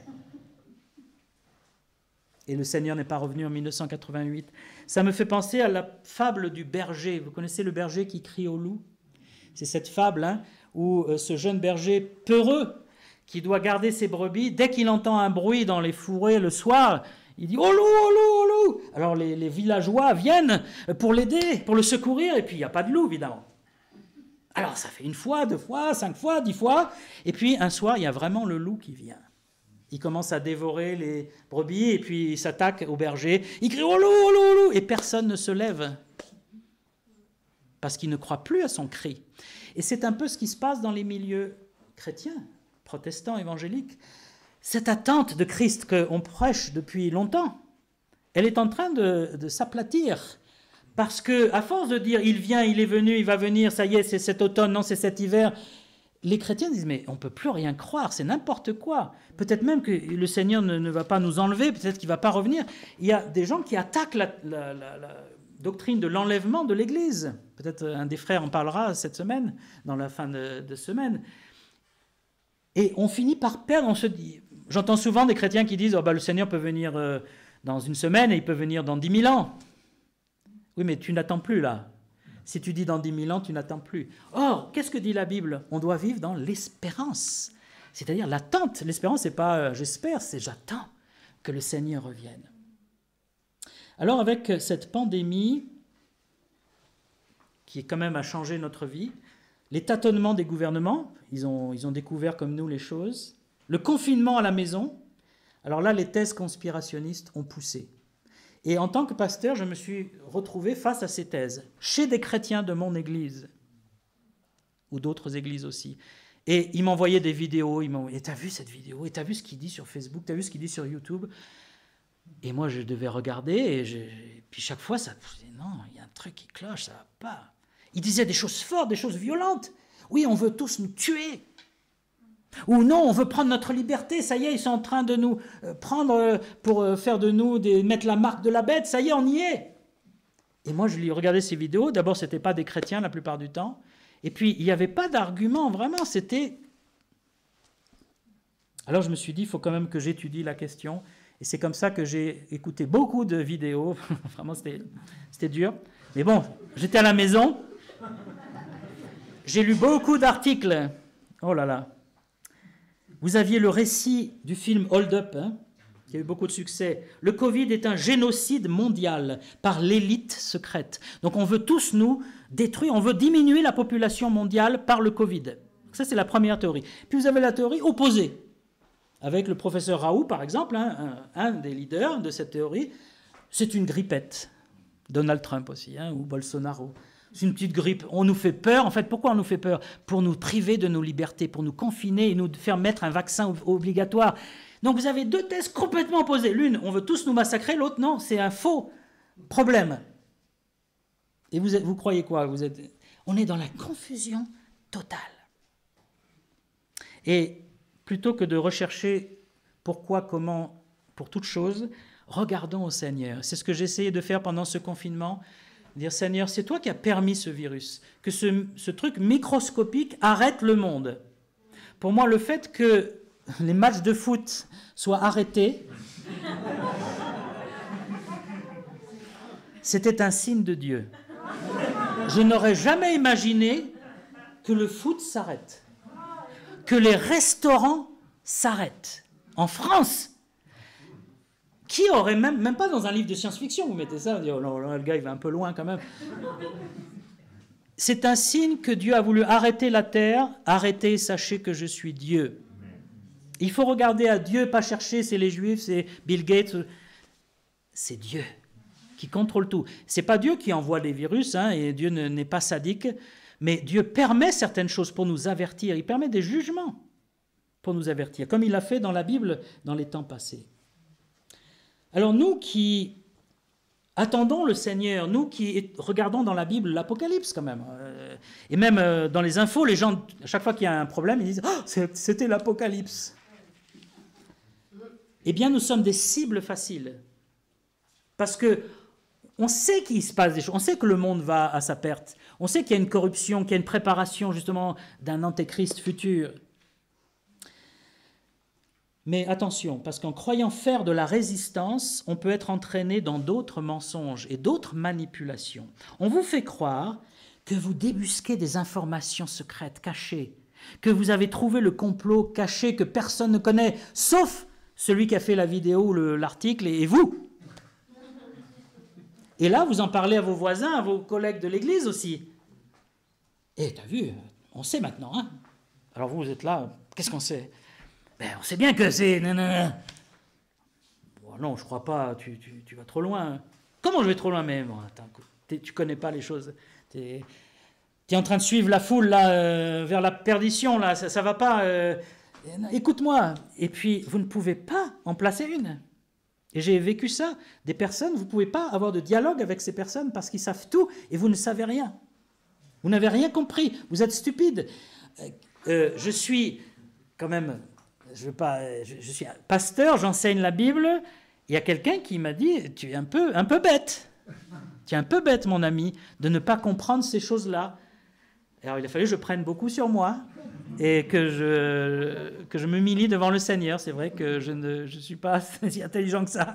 Et le Seigneur n'est pas revenu en 1988. Ça me fait penser à la fable du berger. Vous connaissez le berger qui crie au loup? C'est cette fable où ce jeune berger peureux, qui doit garder ses brebis, dès qu'il entend un bruit dans les fourrés le soir, il dit « Oh loup, oh loup, oh loup !» Alors les villageois viennent pour l'aider, pour le secourir, et puis il n'y a pas de loup, évidemment. Alors ça fait 1 fois, 2 fois, 5 fois, 10 fois, et puis un soir, il y a vraiment le loup qui vient. Il commence à dévorer les brebis, et puis il s'attaque au berger. Il crie « Oh loup, oh loup, oh loup !» Et personne ne se lève, parce qu'il ne croit plus à son cri. Et c'est un peu ce qui se passe dans les milieux chrétiens, protestants, évangéliques. Cette attente de Christ qu'on prêche depuis longtemps, elle est en train de s'aplatir. Parce qu'à force de dire « il vient, il est venu, il va venir, ça y est, c'est cet automne, non, c'est cet hiver », les chrétiens disent « mais on ne peut plus rien croire, c'est n'importe quoi. Peut-être même que le Seigneur ne va pas nous enlever, peut-être qu'il ne va pas revenir. » Il y a des gens qui attaquent la doctrine de l'enlèvement de l'Église. Peut-être un des frères en parlera cette semaine, dans la fin de semaine. Et on finit par perdre, on se dit... J'entends souvent des chrétiens qui disent « oh ben, le Seigneur peut venir dans 1 semaine et il peut venir dans 10 000 ans. » Oui, mais tu n'attends plus là. Si tu dis dans 10 000 ans, tu n'attends plus. Or, qu'est-ce que dit la Bible? On doit vivre dans l'espérance, c'est-à-dire l'attente. L'espérance, c'est pas j'espère, c'est j'attends que le Seigneur revienne. Alors, avec cette pandémie, qui quand même a changé notre vie, les tâtonnements des gouvernements, ils ont découvert comme nous les choses, le confinement à la maison, alors là, les thèses conspirationnistes ont poussé. Et en tant que pasteur, je me suis retrouvé face à ces thèses, chez des chrétiens de mon église, ou d'autres églises aussi. Et ils m'envoyaient des vidéos, ils m'envoyaient « t'as vu cette vidéo? Et t'as vu ce qu'il dit sur Facebook? T'as vu ce qu'il dit sur YouTube ?» Et moi, je devais regarder, et puis chaque fois, ça me disait « non, il y a un truc qui cloche, ça va pas. » Ils disaient des choses fortes, des choses violentes. « Oui, on veut tous nous tuer. » Ou non, on veut prendre notre liberté, ça y est, ils sont en train de nous prendre pour faire de nous, mettre la marque de la bête, ça y est, on y est. Et moi, je lui regardais ces vidéos, d'abord, ce n'était pas des chrétiens la plupart du temps, et puis il n'y avait pas d'argument, vraiment, c'était... Alors je me suis dit, il faut quand même que j'étudie la question, et c'est comme ça que j'ai écouté beaucoup de vidéos, vraiment c'était dur, mais bon, j'étais à la maison, j'ai lu beaucoup d'articles, oh là là. Vous aviez le récit du film Hold Up, qui a eu beaucoup de succès. Le Covid est un génocide mondial par l'élite secrète. Donc on veut tous nous détruire, on veut diminuer la population mondiale par le Covid. Ça, c'est la première théorie. Puis vous avez la théorie opposée, avec le professeur Raoult, par exemple, un des leaders de cette théorie. C'est une grippette. Donald Trump aussi, ou Bolsonaro. C'est une petite grippe. On nous fait peur. En fait, pourquoi on nous fait peur? Pour nous priver de nos libertés, pour nous confiner et nous faire mettre un vaccin obligatoire. Donc vous avez 2 thèses complètement opposées. L'une, on veut tous nous massacrer. L'autre, non, c'est un faux problème. Et vous croyez quoi? On est dans la confusion totale. Et plutôt que de rechercher pourquoi, comment, pour toute chose, regardons au Seigneur. C'est ce que j'ai essayé de faire pendant ce confinement. Dire, Seigneur, c'est toi qui as permis ce virus, que ce truc microscopique arrête le monde. Pour moi, le fait que les matchs de foot soient arrêtés, c'était un signe de Dieu. Je n'aurais jamais imaginé que le foot s'arrête, que les restaurants s'arrêtent. En France, qui aurait même pas dans un livre de science-fiction, vous mettez ça, vous dites, oh non, le gars il va un peu loin quand même. C'est un signe que Dieu a voulu arrêter la terre. Arrêtez, sachez que je suis Dieu. Il faut regarder à Dieu, pas chercher, c'est les Juifs, c'est Bill Gates. C'est Dieu qui contrôle tout. C'est pas Dieu qui envoie des virus, hein, et Dieu n'est pas sadique, mais Dieu permet certaines choses pour nous avertir. Il permet des jugements pour nous avertir, comme il l'a fait dans la Bible dans les temps passés. Alors nous qui attendons le Seigneur, nous qui regardons dans la Bible l'Apocalypse quand même, et même dans les infos, les gens, à chaque fois qu'il y a un problème, ils disent « Oh, c'était l'Apocalypse ». Eh bien, nous sommes des cibles faciles, parce que on sait qu'il se passe des choses, on sait que le monde va à sa perte, on sait qu'il y a une corruption, qu'il y a une préparation justement d'un antéchrist futur. Mais attention, parce qu'en croyant faire de la résistance, on peut être entraîné dans d'autres mensonges et d'autres manipulations. On vous fait croire que vous débusquez des informations secrètes, cachées, que vous avez trouvé le complot caché que personne ne connaît, sauf celui qui a fait la vidéo ou l'article et vous. Et là, vous en parlez à vos voisins, à vos collègues de l'église aussi. Et t'as vu, on sait maintenant, hein? Alors vous êtes là, qu'est-ce qu'on sait? Ben, on sait bien que c'est... Bon, non, je crois pas, tu vas trop loin. Comment je vais trop loin? Mais bon, attends, tu connais pas les choses. Tu es en train de suivre la foule là, vers la perdition, là, ça va pas. Écoute-moi. Et puis, vous ne pouvez pas en placer une. Et j'ai vécu ça. Des personnes, vous ne pouvez pas avoir de dialogue avec ces personnes parce qu'ils savent tout et vous ne savez rien. Vous n'avez rien compris. Vous êtes stupide. Je suis quand même... Je suis pasteur, j'enseigne la Bible. Il y a quelqu'un qui m'a dit « Tu es un peu bête. Tu es un peu bête, mon ami, de ne pas comprendre ces choses-là. » Alors, il a fallu que je prenne beaucoup sur moi et que je m'humilie devant le Seigneur. C'est vrai que je ne suis pas si intelligent que ça.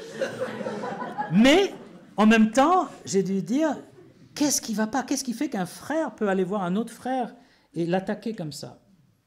Mais, en même temps, j'ai dû dire « Qu'est-ce qui ne va pas? Qu'est-ce qui fait qu'un frère peut aller voir un autre frère et l'attaquer comme ça ?»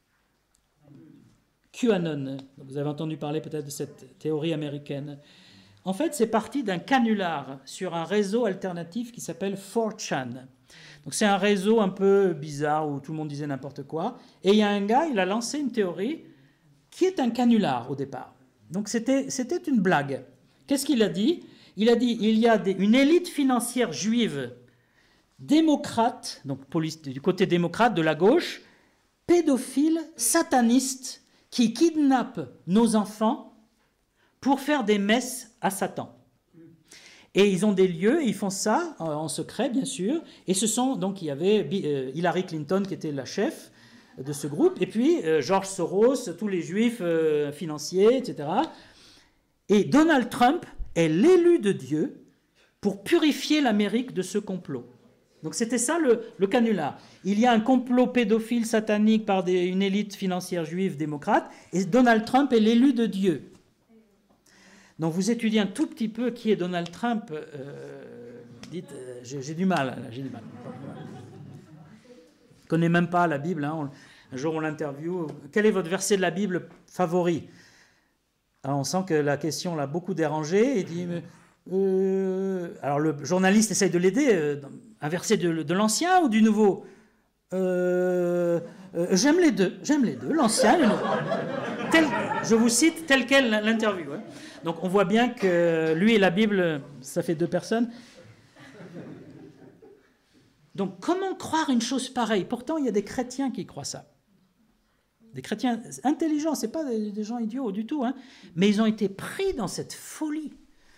QAnon, vous avez entendu parler peut-être de cette théorie américaine. En fait, c'est parti d'un canular sur un réseau alternatif qui s'appelle 4chan. Donc c'est un réseau un peu bizarre où tout le monde disait n'importe quoi. Et il y a un gars, il a lancé une théorie qui est un canular au départ. Donc c'était une blague. Qu'est-ce qu'il a dit? Il a dit il y a une élite financière juive, démocrate, donc du côté démocrate de la gauche, pédophile, sataniste, qui kidnappent nos enfants pour faire des messes à Satan. Et ils ont des lieux, et ils font ça en secret, bien sûr. Et donc, il y avait Hillary Clinton qui était la chef de ce groupe, et puis George Soros, tous les juifs financiers, etc. Et Donald Trump est l'élu de Dieu pour purifier l'Amérique de ce complot. Donc c'était ça le canular. Il y a un complot pédophile satanique par une élite financière juive démocrate, et Donald Trump est l'élu de Dieu. Donc vous étudiez un tout petit peu qui est Donald Trump, dites, j'ai du mal. Je ne connais même pas la Bible. Hein. Un jour on l'interviewe. Quel est votre verset de la Bible favori? Alors on sent que la question l'a beaucoup dérangé. Il dit... alors le journaliste essaye de l'aider, un verset de l'Ancien ou du Nouveau? J'aime les deux, l'Ancien et le Nouveau. Je vous cite tel quel l'interview. Hein. Donc on voit bien que lui et la Bible, ça fait deux personnes. Donc comment croire une chose pareille? Pourtant il y a des chrétiens qui croient ça. Des chrétiens intelligents, ce n'est pas des gens idiots du tout, hein, mais ils ont été pris dans cette folie.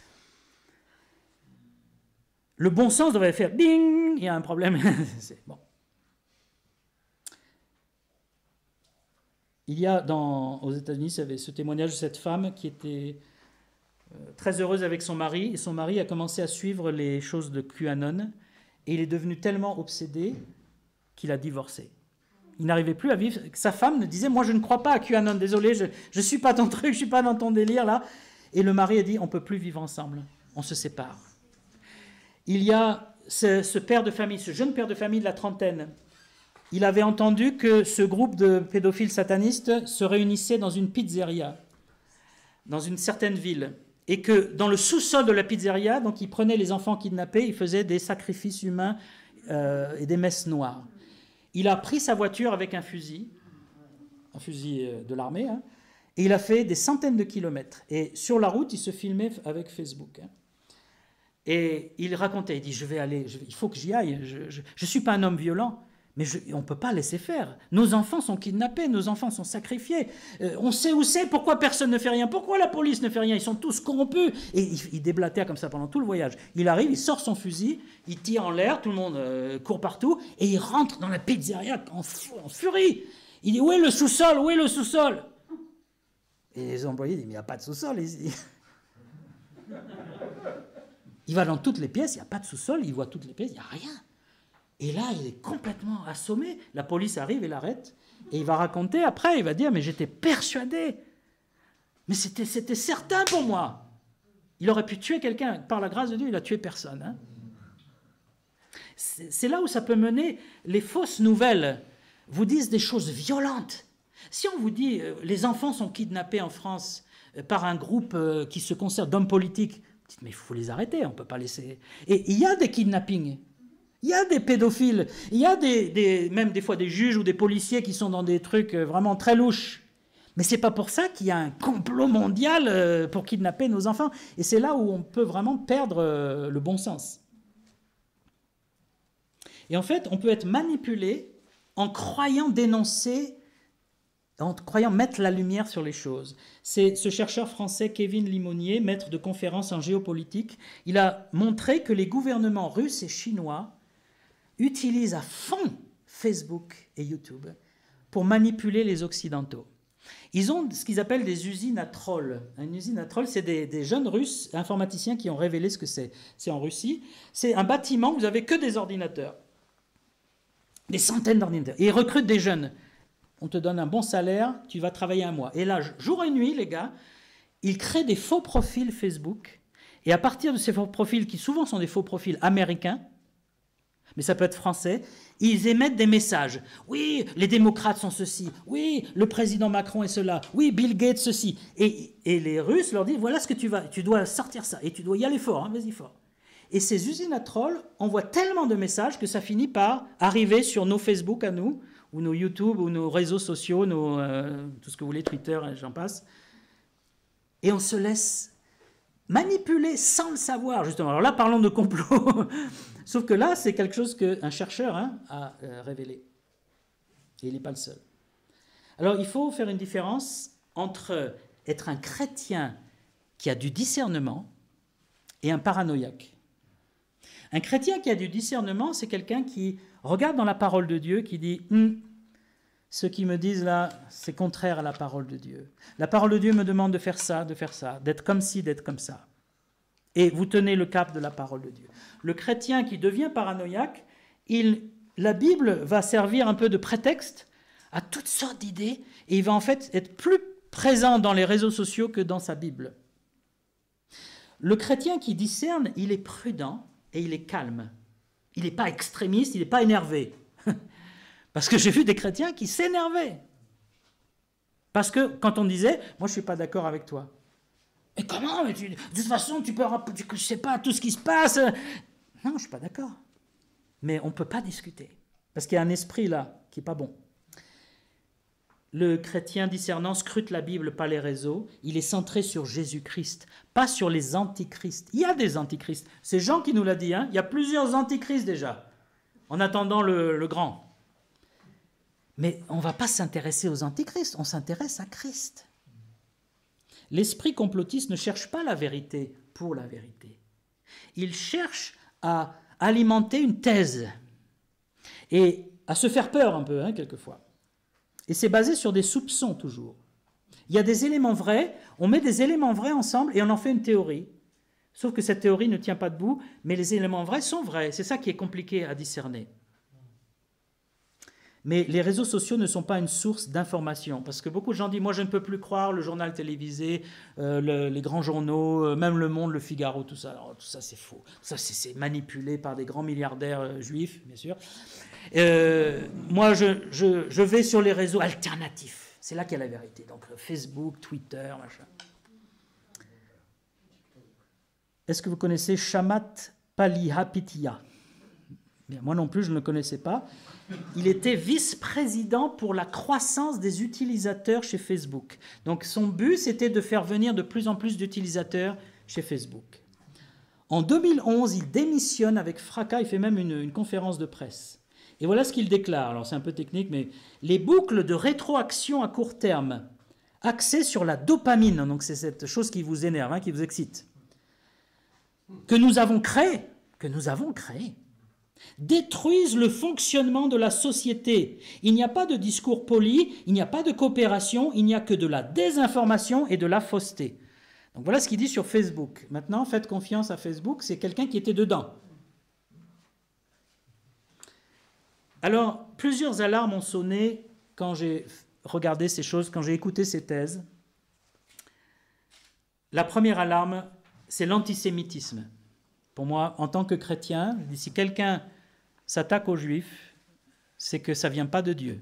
Le bon sens devrait faire ding, il y a un problème. Bon. Il y a aux États-Unis, il y avait ce témoignage de cette femme qui était très heureuse avec son mari, et son mari a commencé à suivre les choses de QAnon, et il est devenu tellement obsédé qu'il a divorcé. Il n'arrivait plus à vivre. Sa femme me disait, moi je ne crois pas à QAnon, désolé, je ne suis pas ton truc, je ne suis pas dans ton délire là. Et le mari a dit, on ne peut plus vivre ensemble, on se sépare. Il y a ce père de famille, ce jeune père de famille de la trentaine. Il avait entendu que ce groupe de pédophiles satanistes se réunissait dans une pizzeria, dans une certaine ville. Et que dans le sous-sol de la pizzeria, donc ils prenaient les enfants kidnappés, ils faisaient des sacrifices humains et des messes noires. Il a pris sa voiture avec un fusil de l'armée, hein, et il a fait des centaines de kilomètres. Et sur la route, il se filmait avec Facebook. Hein. Et il racontait, il dit, il faut que j'y aille, je ne suis pas un homme violent, mais on ne peut pas laisser faire. Nos enfants sont kidnappés, nos enfants sont sacrifiés. On sait où c'est, pourquoi personne ne fait rien, pourquoi la police ne fait rien, ils sont tous corrompus. Et il déblatère comme ça pendant tout le voyage. Il arrive, il sort son fusil, il tire en l'air, tout le monde court partout, et il rentre dans la pizzeria en furie. Il dit, où est le sous-sol, où est le sous-sol? Et les employés disent, mais il n'y a pas de sous-sol ici. Il va dans toutes les pièces, il n'y a pas de sous-sol, il voit toutes les pièces, il n'y a rien. Et là, il est complètement assommé. La police arrive et l'arrête. Et il va raconter après, il va dire, mais j'étais persuadé. Mais c'était certain pour moi. Il aurait pu tuer quelqu'un. Par la grâce de Dieu, il n'a tué personne. Hein. C'est là où ça peut mener. Les fausses nouvelles vous disent des choses violentes. Si on vous dit, les enfants sont kidnappés en France par un groupe qui se concerne d'hommes politiques, vous dites, mais il faut les arrêter, on ne peut pas laisser... Et il y a des kidnappings. Il y a des pédophiles, il y a même des fois des juges ou des policiers qui sont dans des trucs vraiment très louches. Mais ce n'est pas pour ça qu'il y a un complot mondial pour kidnapper nos enfants. Et c'est là où on peut vraiment perdre le bon sens. Et en fait, on peut être manipulé en croyant dénoncer, en croyant mettre la lumière sur les choses. C'est ce chercheur français Kevin Limonier, maître de conférences en géopolitique, il a montré que les gouvernements russes et chinois utilisent à fond Facebook et YouTube pour manipuler les Occidentaux. Ils ont ce qu'ils appellent des usines à trolls. Une usine à trolls, c'est des jeunes Russes informaticiens qui ont révélé ce que c'est. C'est en Russie. C'est un bâtiment où vous n'avez que des ordinateurs. Des centaines d'ordinateurs. Et ils recrutent des jeunes. On te donne un bon salaire, tu vas travailler un mois. Et là, jour et nuit, les gars, ils créent des faux profils Facebook. Et à partir de ces faux profils, qui souvent sont des faux profils américains, mais ça peut être français, ils émettent des messages. Oui, les démocrates sont ceci. Oui, le président Macron est cela. Oui, Bill Gates ceci. Et les Russes leur disent, voilà ce que tu dois sortir ça. Et tu dois y aller fort, hein, vas-y fort. Et ces usines à trolls envoient tellement de messages que ça finit par arriver sur nos Facebook à nous, ou nos YouTube, ou nos réseaux sociaux, tout ce que vous voulez, Twitter, j'en passe. Et on se laisse manipuler sans le savoir, justement. Alors là, parlons de complot. Sauf que là, c'est quelque chose qu'un chercheur a révélé. Et il n'est pas le seul. Alors, il faut faire une différence entre être un chrétien qui a du discernement et un paranoïaque. Un chrétien qui a du discernement, c'est quelqu'un qui regarde dans la parole de Dieu, qui dit ce qu'ils me disent là, c'est contraire à la parole de Dieu. La parole de Dieu me demande de faire ça, d'être comme ci, d'être comme ça. Et vous tenez le cap de la parole de Dieu. Le chrétien qui devient paranoïaque, la Bible va servir un peu de prétexte à toutes sortes d'idées, et il va en fait être plus présent dans les réseaux sociaux que dans sa Bible. Le chrétien qui discerne, il est prudent et il est calme. Il n'est pas extrémiste, il n'est pas énervé. Parce que j'ai vu des chrétiens qui s'énervaient. Parce que quand on disait, moi je ne suis pas d'accord avec toi. Mais comment? De toute façon, je ne sais pas tout ce qui se passe. Non, je ne suis pas d'accord. Mais on ne peut pas discuter. Parce qu'il y a un esprit là qui n'est pas bon. Le chrétien discernant scrute la Bible, pas les réseaux. Il est centré sur Jésus-Christ, pas sur les antichrists. Il y a des antichrists. C'est Jean qui nous l'a dit. Hein. Il y a plusieurs antichrists déjà, en attendant le grand. Mais on ne va pas s'intéresser aux antichrists, on s'intéresse à Christ. L'esprit complotiste ne cherche pas la vérité pour la vérité. Il cherche à alimenter une thèse et à se faire peur un peu, quelquefois. Et c'est basé sur des soupçons toujours. Il y a des éléments vrais, on met des éléments vrais ensemble et on en fait une théorie. Sauf que cette théorie ne tient pas debout, mais les éléments vrais sont vrais. C'est ça qui est compliqué à discerner. Mais les réseaux sociaux ne sont pas une source d'information, parce que beaucoup de gens disent « moi je ne peux plus croire le journal télévisé, les grands journaux, même Le Monde, Le Figaro, tout ça. » Alors, tout ça c'est faux. Ça c'est manipulé par des grands milliardaires juifs, bien sûr. Moi je vais sur les réseaux alternatifs. C'est là qu'il y a la vérité. Donc Facebook, Twitter, machin. Est-ce que vous connaissez Shamat Palihapitiya? Bien, moi non plus, je ne le connaissais pas. Il était vice-président pour la croissance des utilisateurs chez Facebook. Donc son but, c'était de faire venir de plus en plus d'utilisateurs chez Facebook. En 2011, il démissionne avec fracas, il fait même une conférence de presse. Et voilà ce qu'il déclare. Alors c'est un peu technique, mais les boucles de rétroaction à court terme, axées sur la dopamine, donc c'est cette chose qui vous énerve, hein, qui vous excite, que nous avons créée, détruisent le fonctionnement de la société. Il n'y a pas de discours poli, il n'y a pas de coopération, il n'y a que de la désinformation et de la fausseté. Donc voilà ce qu'il dit sur Facebook. Maintenant, faites confiance à Facebook, c'est quelqu'un qui était dedans. Alors, plusieurs alarmes ont sonné quand j'ai regardé ces choses, quand j'ai écouté ces thèses. La première alarme, c'est l'antisémitisme. Pour moi, en tant que chrétien, je dis, si quelqu'un s'attaque aux Juifs, c'est que ça ne vient pas de Dieu.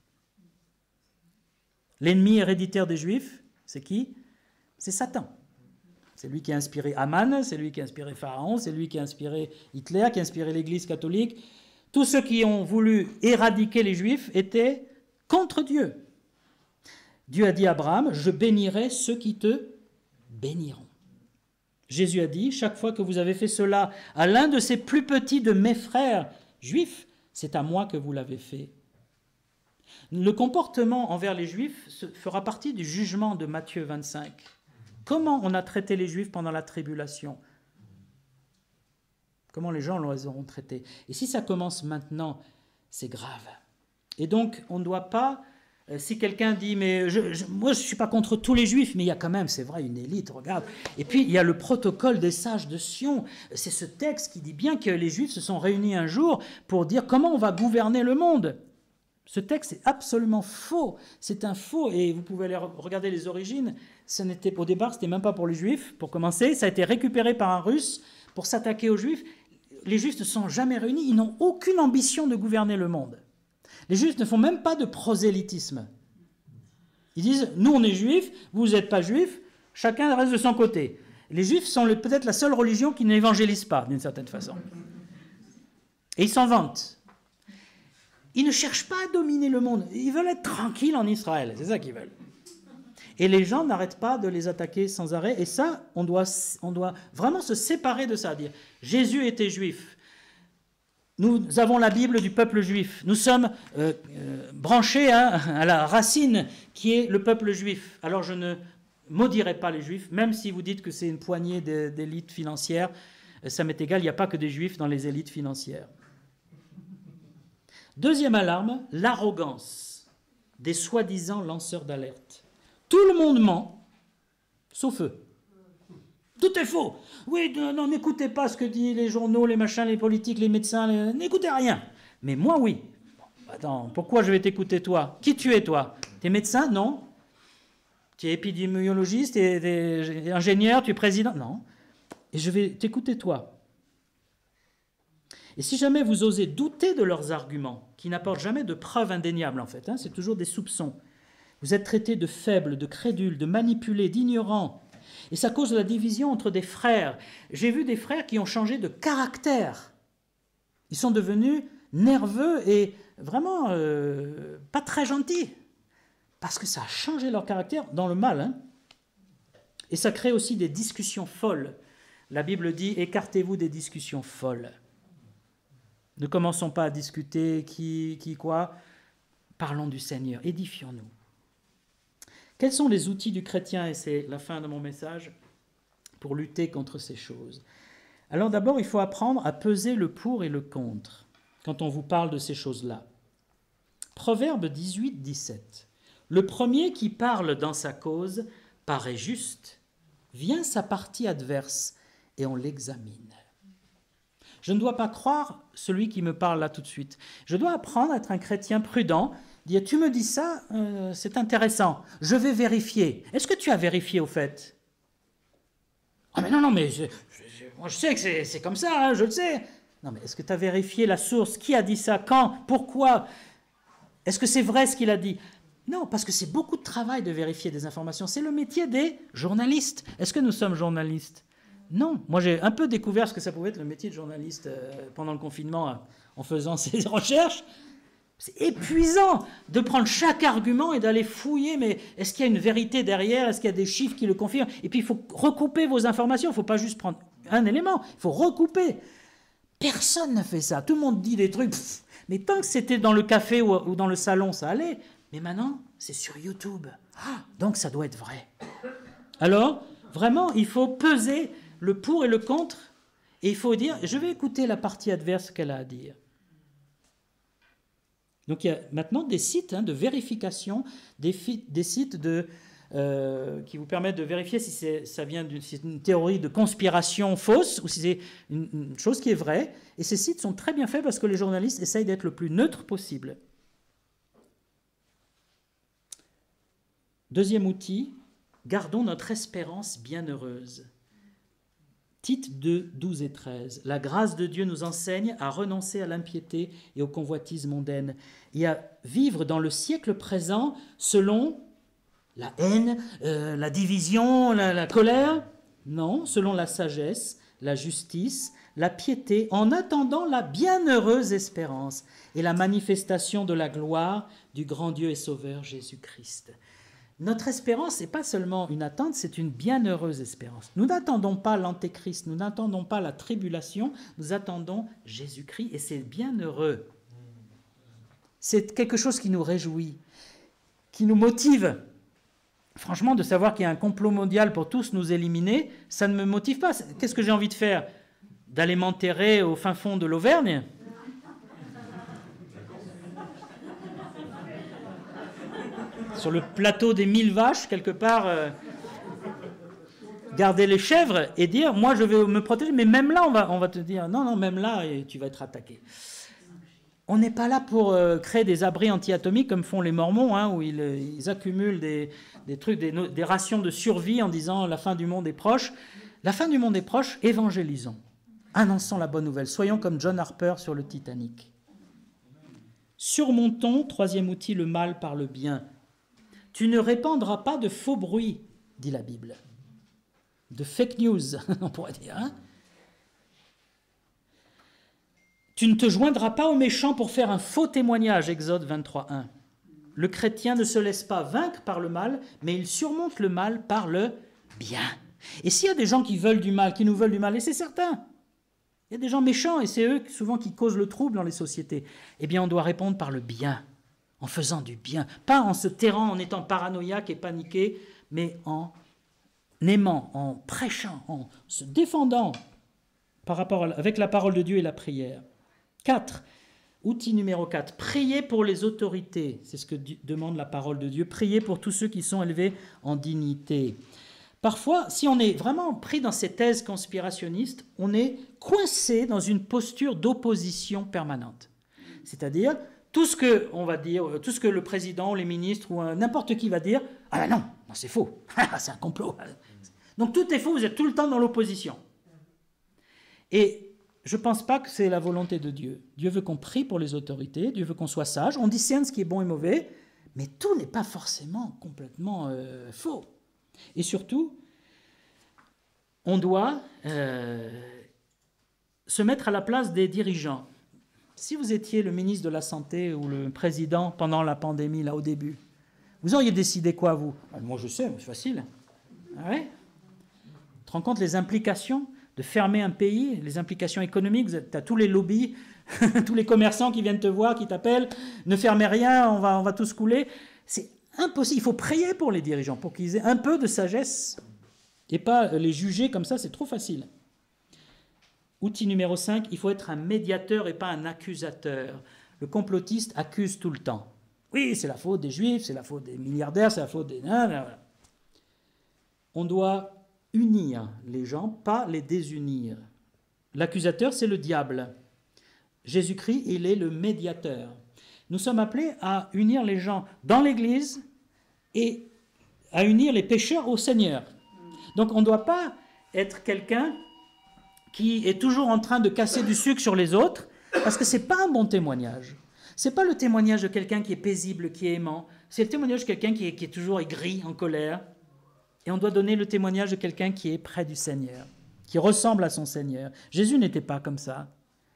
L'ennemi héréditaire des Juifs, c'est qui? C'est Satan. C'est lui qui a inspiré Aman, c'est lui qui a inspiré Pharaon, c'est lui qui a inspiré Hitler, qui a inspiré l'Église catholique. Tous ceux qui ont voulu éradiquer les Juifs étaient contre Dieu. Dieu a dit à Abraham, « Je bénirai ceux qui te béniront ». Jésus a dit, chaque fois que vous avez fait cela à l'un de ces plus petits de mes frères juifs, c'est à moi que vous l'avez fait. Le comportement envers les Juifs fera partie du jugement de Matthieu 25. Comment on a traité les Juifs pendant la tribulation? Comment les gens les auront traités? Et si ça commence maintenant, c'est grave. Et donc, on ne doit pas... Si quelqu'un dit, mais moi je ne suis pas contre tous les Juifs, mais il y a quand même, c'est vrai, une élite, regarde. Et puis il y a le protocole des sages de Sion. C'est ce texte qui dit bien que les Juifs se sont réunis un jour pour dire comment on va gouverner le monde. Ce texte est absolument faux. C'est un faux, et vous pouvez aller regarder les origines. Au départ, ce n'était même pas pour les Juifs, pour commencer. Ça a été récupéré par un Russe pour s'attaquer aux Juifs. Les Juifs ne sont jamais réunis, ils n'ont aucune ambition de gouverner le monde. Les Juifs ne font même pas de prosélytisme. Ils disent, nous on est Juifs, vous n'êtes pas Juifs, chacun reste de son côté. Les Juifs sont peut-être la seule religion qui n'évangélise pas, d'une certaine façon. Et ils s'en vantent. Ils ne cherchent pas à dominer le monde, ils veulent être tranquilles en Israël, c'est ça qu'ils veulent. Et les gens n'arrêtent pas de les attaquer sans arrêt, et ça, on doit vraiment se séparer de ça, dire, Jésus était juif. Nous avons la Bible du peuple juif. Nous sommes branchés à la racine qui est le peuple juif. Alors je ne maudirai pas les juifs, même si vous dites que c'est une poignée d'élites financières. Ça m'est égal, il n'y a pas que des juifs dans les élites financières. Deuxième alarme, l'arrogance des soi-disant lanceurs d'alerte. Tout le monde ment, sauf eux. Tout est faux. Oui, non, n'écoutez pas ce que disent les journaux, les machins, les politiques, les médecins, n'écoutez rien. Mais moi, oui. Bon, attends, pourquoi je vais t'écouter, toi? Qui tu es, toi? Tu es médecin? Non. Tu es épidémiologiste, tu es ingénieur, tu es président? Non. Et je vais t'écouter, toi. Et si jamais vous osez douter de leurs arguments, qui n'apportent jamais de preuves indéniables, en fait, c'est toujours des soupçons, vous êtes traités de faibles, de crédules, de manipulés, d'ignorants. Et ça cause la division entre des frères. J'ai vu des frères qui ont changé de caractère. Ils sont devenus nerveux et vraiment pas très gentils. Parce que ça a changé leur caractère dans le mal. Et ça crée aussi des discussions folles. La Bible dit « écartez-vous des discussions folles ». Ne commençons pas à discuter qui quoi. Parlons du Seigneur, édifions-nous. Quels sont les outils du chrétien, et c'est la fin de mon message, pour lutter contre ces choses? Alors d'abord, il faut apprendre à peser le pour et le contre quand on vous parle de ces choses-là. Proverbe 18, 17. Le premier qui parle dans sa cause paraît juste, vient sa partie adverse et on l'examine. Je ne dois pas croire celui qui me parle là tout de suite. Je dois apprendre à être un chrétien prudent, dire tu me dis ça, c'est intéressant, je vais vérifier. Est-ce que tu as vérifié au fait? Ah mais non, mais moi je sais que c'est comme ça, hein, je le sais. Non mais est-ce que tu as vérifié la source? Qui a dit ça? Quand? Pourquoi? Est-ce que c'est vrai ce qu'il a dit? Non, parce que c'est beaucoup de travail de vérifier des informations. C'est le métier des journalistes. Est-ce que nous sommes journalistes? Non. Moi, j'ai un peu découvert ce que ça pouvait être le métier de journaliste pendant le confinement en faisant ces recherches. C'est épuisant de prendre chaque argument et d'aller fouiller, mais est-ce qu'il y a une vérité derrière? Est-ce qu'il y a des chiffres qui le confirment? Et puis, il faut recouper vos informations. Il ne faut pas juste prendre un élément. Il faut recouper. Personne n'a fait ça. Tout le monde dit des trucs. Mais tant que c'était dans le café ou dans le salon, ça allait. Mais maintenant, c'est sur YouTube. Donc ça doit être vrai. Alors, vraiment, il faut peser le pour et le contre. Et il faut dire, je vais écouter la partie adverse qu'elle a à dire. Donc il y a maintenant des sites de vérification, des sites qui vous permettent de vérifier si ça vient c'est une théorie de conspiration fausse ou si c'est une chose qui est vraie. Et ces sites sont très bien faits parce que les journalistes essayent d'être le plus neutre possible. Deuxième outil, gardons notre espérance bienheureuse. Tite 2, 12 et 13. La grâce de Dieu nous enseigne à renoncer à l'impiété et aux convoitises mondaines et à vivre dans le siècle présent selon la haine, la division, la colère. Non, selon la sagesse, la justice, la piété, en attendant la bienheureuse espérance et la manifestation de la gloire du grand Dieu et Sauveur Jésus-Christ. Notre espérance n'est pas seulement une attente, c'est une bienheureuse espérance. Nous n'attendons pas l'antéchrist, nous n'attendons pas la tribulation, nous attendons Jésus-Christ et c'est bienheureux. C'est quelque chose qui nous réjouit, qui nous motive. Franchement, de savoir qu'il y a un complot mondial pour tous nous éliminer, ça ne me motive pas. Qu'est-ce que j'ai envie de faire? D'aller m'enterrer au fin fond de l'Auvergne? Sur le plateau des 1000 vaches, quelque part, garder les chèvres et dire, moi je vais me protéger, mais même là, on va te dire, non, même là, tu vas être attaqué. On n'est pas là pour créer des abris anti-atomiques comme font les Mormons, où ils accumulent des trucs, des rations de survie en disant la fin du monde est proche. La fin du monde est proche, évangélisons. Annonçons la bonne nouvelle. Soyons comme John Harper sur le Titanic. Surmontons, troisième outil, le mal par le bien. Tu ne répandras pas de faux bruits, dit la Bible. De fake news, on pourrait dire. Tu ne te joindras pas aux méchants pour faire un faux témoignage, Exode 23.1. Le chrétien ne se laisse pas vaincre par le mal, mais il surmonte le mal par le bien. Et s'il y a des gens qui veulent du mal, qui nous veulent du mal, et c'est certain, il y a des gens méchants, et c'est eux souvent qui causent le trouble dans les sociétés, eh bien on doit répondre par le bien, en faisant du bien, pas en se terrant, en étant paranoïaque et paniqué, mais en aimant, en prêchant, en se défendant avec la parole de Dieu et la prière. 4. Outil numéro 4. Priez pour les autorités. C'est ce que demande la parole de Dieu. Priez pour tous ceux qui sont élevés en dignité. Parfois, si on est vraiment pris dans ces thèses conspirationnistes, on est coincé dans une posture d'opposition permanente. C'est-à-dire, tout ce que on va dire, tout ce que le président, les ministres ou n'importe qui va dire, ah ben non, c'est faux, c'est un complot. Donc tout est faux, vous êtes tout le temps dans l'opposition. Et je ne pense pas que c'est la volonté de Dieu. Dieu veut qu'on prie pour les autorités, Dieu veut qu'on soit sage, on discerne ce qui est bon et mauvais, mais tout n'est pas forcément complètement faux. Et surtout, on doit se mettre à la place des dirigeants. Si vous étiez le ministre de la Santé ou le président pendant la pandémie, là au début, vous auriez décidé quoi, vous? Moi je sais, c'est facile. Ah ouais? Tu te rends compte les implications de fermer un pays, les implications économiques? Tu as tous les lobbies, tous les commerçants qui viennent te voir, qui t'appellent, ne fermez rien, on va tous couler. C'est impossible, il faut prier pour les dirigeants, pour qu'ils aient un peu de sagesse et pas les juger comme ça, c'est trop facile. Outil numéro 5, il faut être un médiateur et pas un accusateur. Le complotiste accuse tout le temps. Oui, c'est la faute des Juifs, c'est la faute des milliardaires, c'est la faute des... On doit unir les gens, pas les désunir. L'accusateur, c'est le diable. Jésus-Christ, il est le médiateur. Nous sommes appelés à unir les gens dans l'Église et à unir les pécheurs au Seigneur. Donc on ne doit pas être quelqu'un qui est toujours en train de casser du sucre sur les autres, parce que ce n'est pas un bon témoignage. Ce n'est pas le témoignage de quelqu'un qui est paisible, qui est aimant. C'est le témoignage de quelqu'un qui est toujours aigri, en colère. Et on doit donner le témoignage de quelqu'un qui est près du Seigneur, qui ressemble à son Seigneur. Jésus n'était pas comme ça.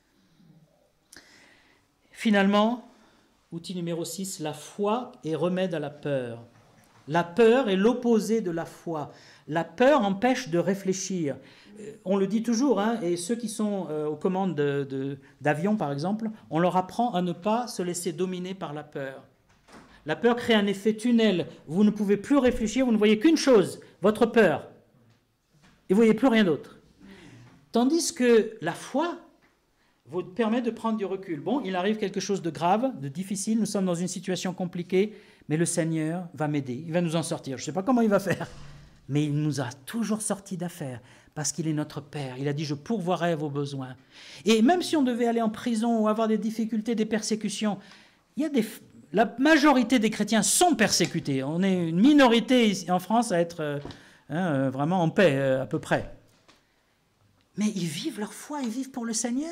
Finalement, outil numéro 6, la foi est remède à la peur. La peur est l'opposé de la foi. La peur empêche de réfléchir. On le dit toujours, hein, et ceux qui sont aux commandes d'avions, par exemple, on leur apprend à ne pas se laisser dominer par la peur. La peur crée un effet tunnel. Vous ne pouvez plus réfléchir, vous ne voyez qu'une chose, votre peur. Et vous ne voyez plus rien d'autre. Tandis que la foi vous permet de prendre du recul. Bon, il arrive quelque chose de grave, de difficile, nous sommes dans une situation compliquée, mais le Seigneur va m'aider, il va nous en sortir. Je ne sais pas comment il va faire, mais il nous a toujours sortis d'affaires, parce qu'il est notre Père. Il a dit « je pourvoirai à vos besoins ». Et même si on devait aller en prison ou avoir des difficultés, des persécutions, la majorité des chrétiens sont persécutés. On est une minorité ici, en France à être vraiment en paix, à peu près. Mais ils vivent leur foi, ils vivent pour le Seigneur.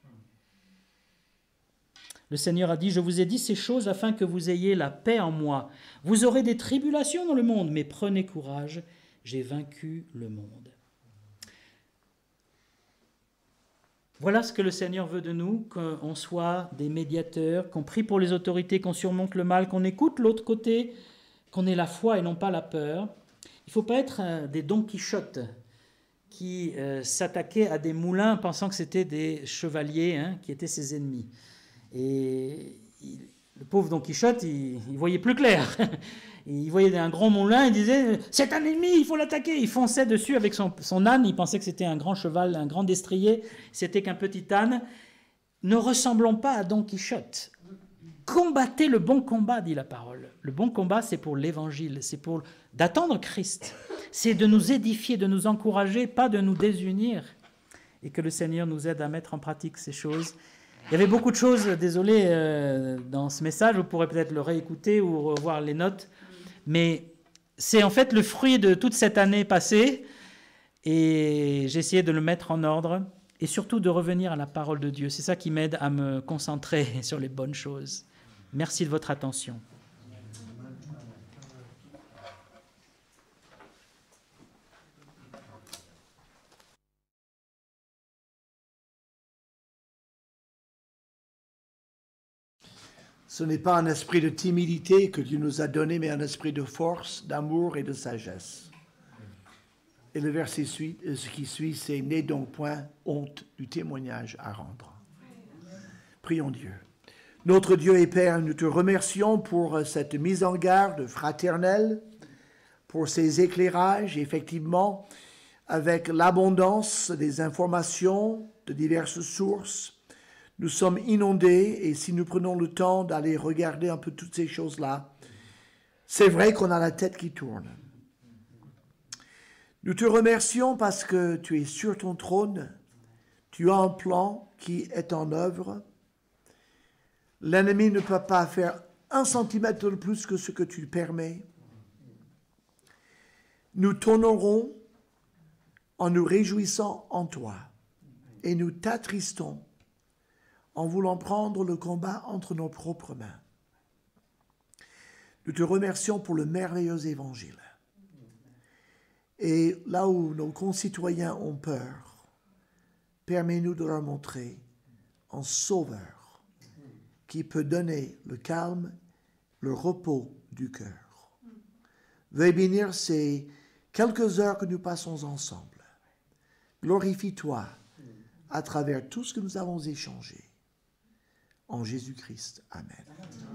Le Seigneur a dit, je vous ai dit ces choses afin que vous ayez la paix en moi. Vous aurez des tribulations dans le monde, mais prenez courage, j'ai vaincu le monde. Voilà ce que le Seigneur veut de nous, qu'on soit des médiateurs, qu'on prie pour les autorités, qu'on surmonte le mal, qu'on écoute l'autre côté, qu'on ait la foi et non pas la peur. Il ne faut pas être des Don Quichotte qui s'attaquaient à des moulins pensant que c'était des chevaliers qui étaient ses ennemis. Et le pauvre Don Quichotte, il voyait plus clair. Il voyait un grand moulin, il disait « c'est un ennemi, il faut l'attaquer ». Il fonçait dessus avec son âne, il pensait que c'était un grand cheval, un grand destrier, c'était qu'un petit âne. Ne ressemblons pas à Don Quichotte. Combattez le bon combat, dit la parole. Le bon combat, c'est pour l'évangile, c'est pour d'attendre Christ. C'est de nous édifier, de nous encourager, pas de nous désunir. Et que le Seigneur nous aide à mettre en pratique ces choses. Il y avait beaucoup de choses, désolé, dans ce message, vous pourrez peut-être le réécouter ou revoir les notes, mais c'est en fait le fruit de toute cette année passée, et j'ai essayé de le mettre en ordre, et surtout de revenir à la parole de Dieu. C'est ça qui m'aide à me concentrer sur les bonnes choses. Merci de votre attention. Ce n'est pas un esprit de timidité que Dieu nous a donné, mais un esprit de force, d'amour et de sagesse. Et le verset qui suit, c'est « N'aie donc point honte du témoignage à rendre ». Prions Dieu. Notre Dieu et Père, nous te remercions pour cette mise en garde fraternelle, pour ces éclairages, effectivement, avec l'abondance des informations de diverses sources. Nous sommes inondés et si nous prenons le temps d'aller regarder un peu toutes ces choses-là, c'est vrai qu'on a la tête qui tourne. Nous te remercions parce que tu es sur ton trône, tu as un plan qui est en œuvre. L'ennemi ne peut pas faire 1 centimètre de plus que ce que tu permets. Nous t'honorons en nous réjouissant en toi et nous t'attristons en voulant prendre le combat entre nos propres mains. Nous te remercions pour le merveilleux évangile. Et là où nos concitoyens ont peur, permets-nous de leur montrer un sauveur qui peut donner le calme, le repos du cœur. Veuille bénir ces quelques heures que nous passons ensemble. Glorifie-toi à travers tout ce que nous avons échangé. En Jésus-Christ. Amen.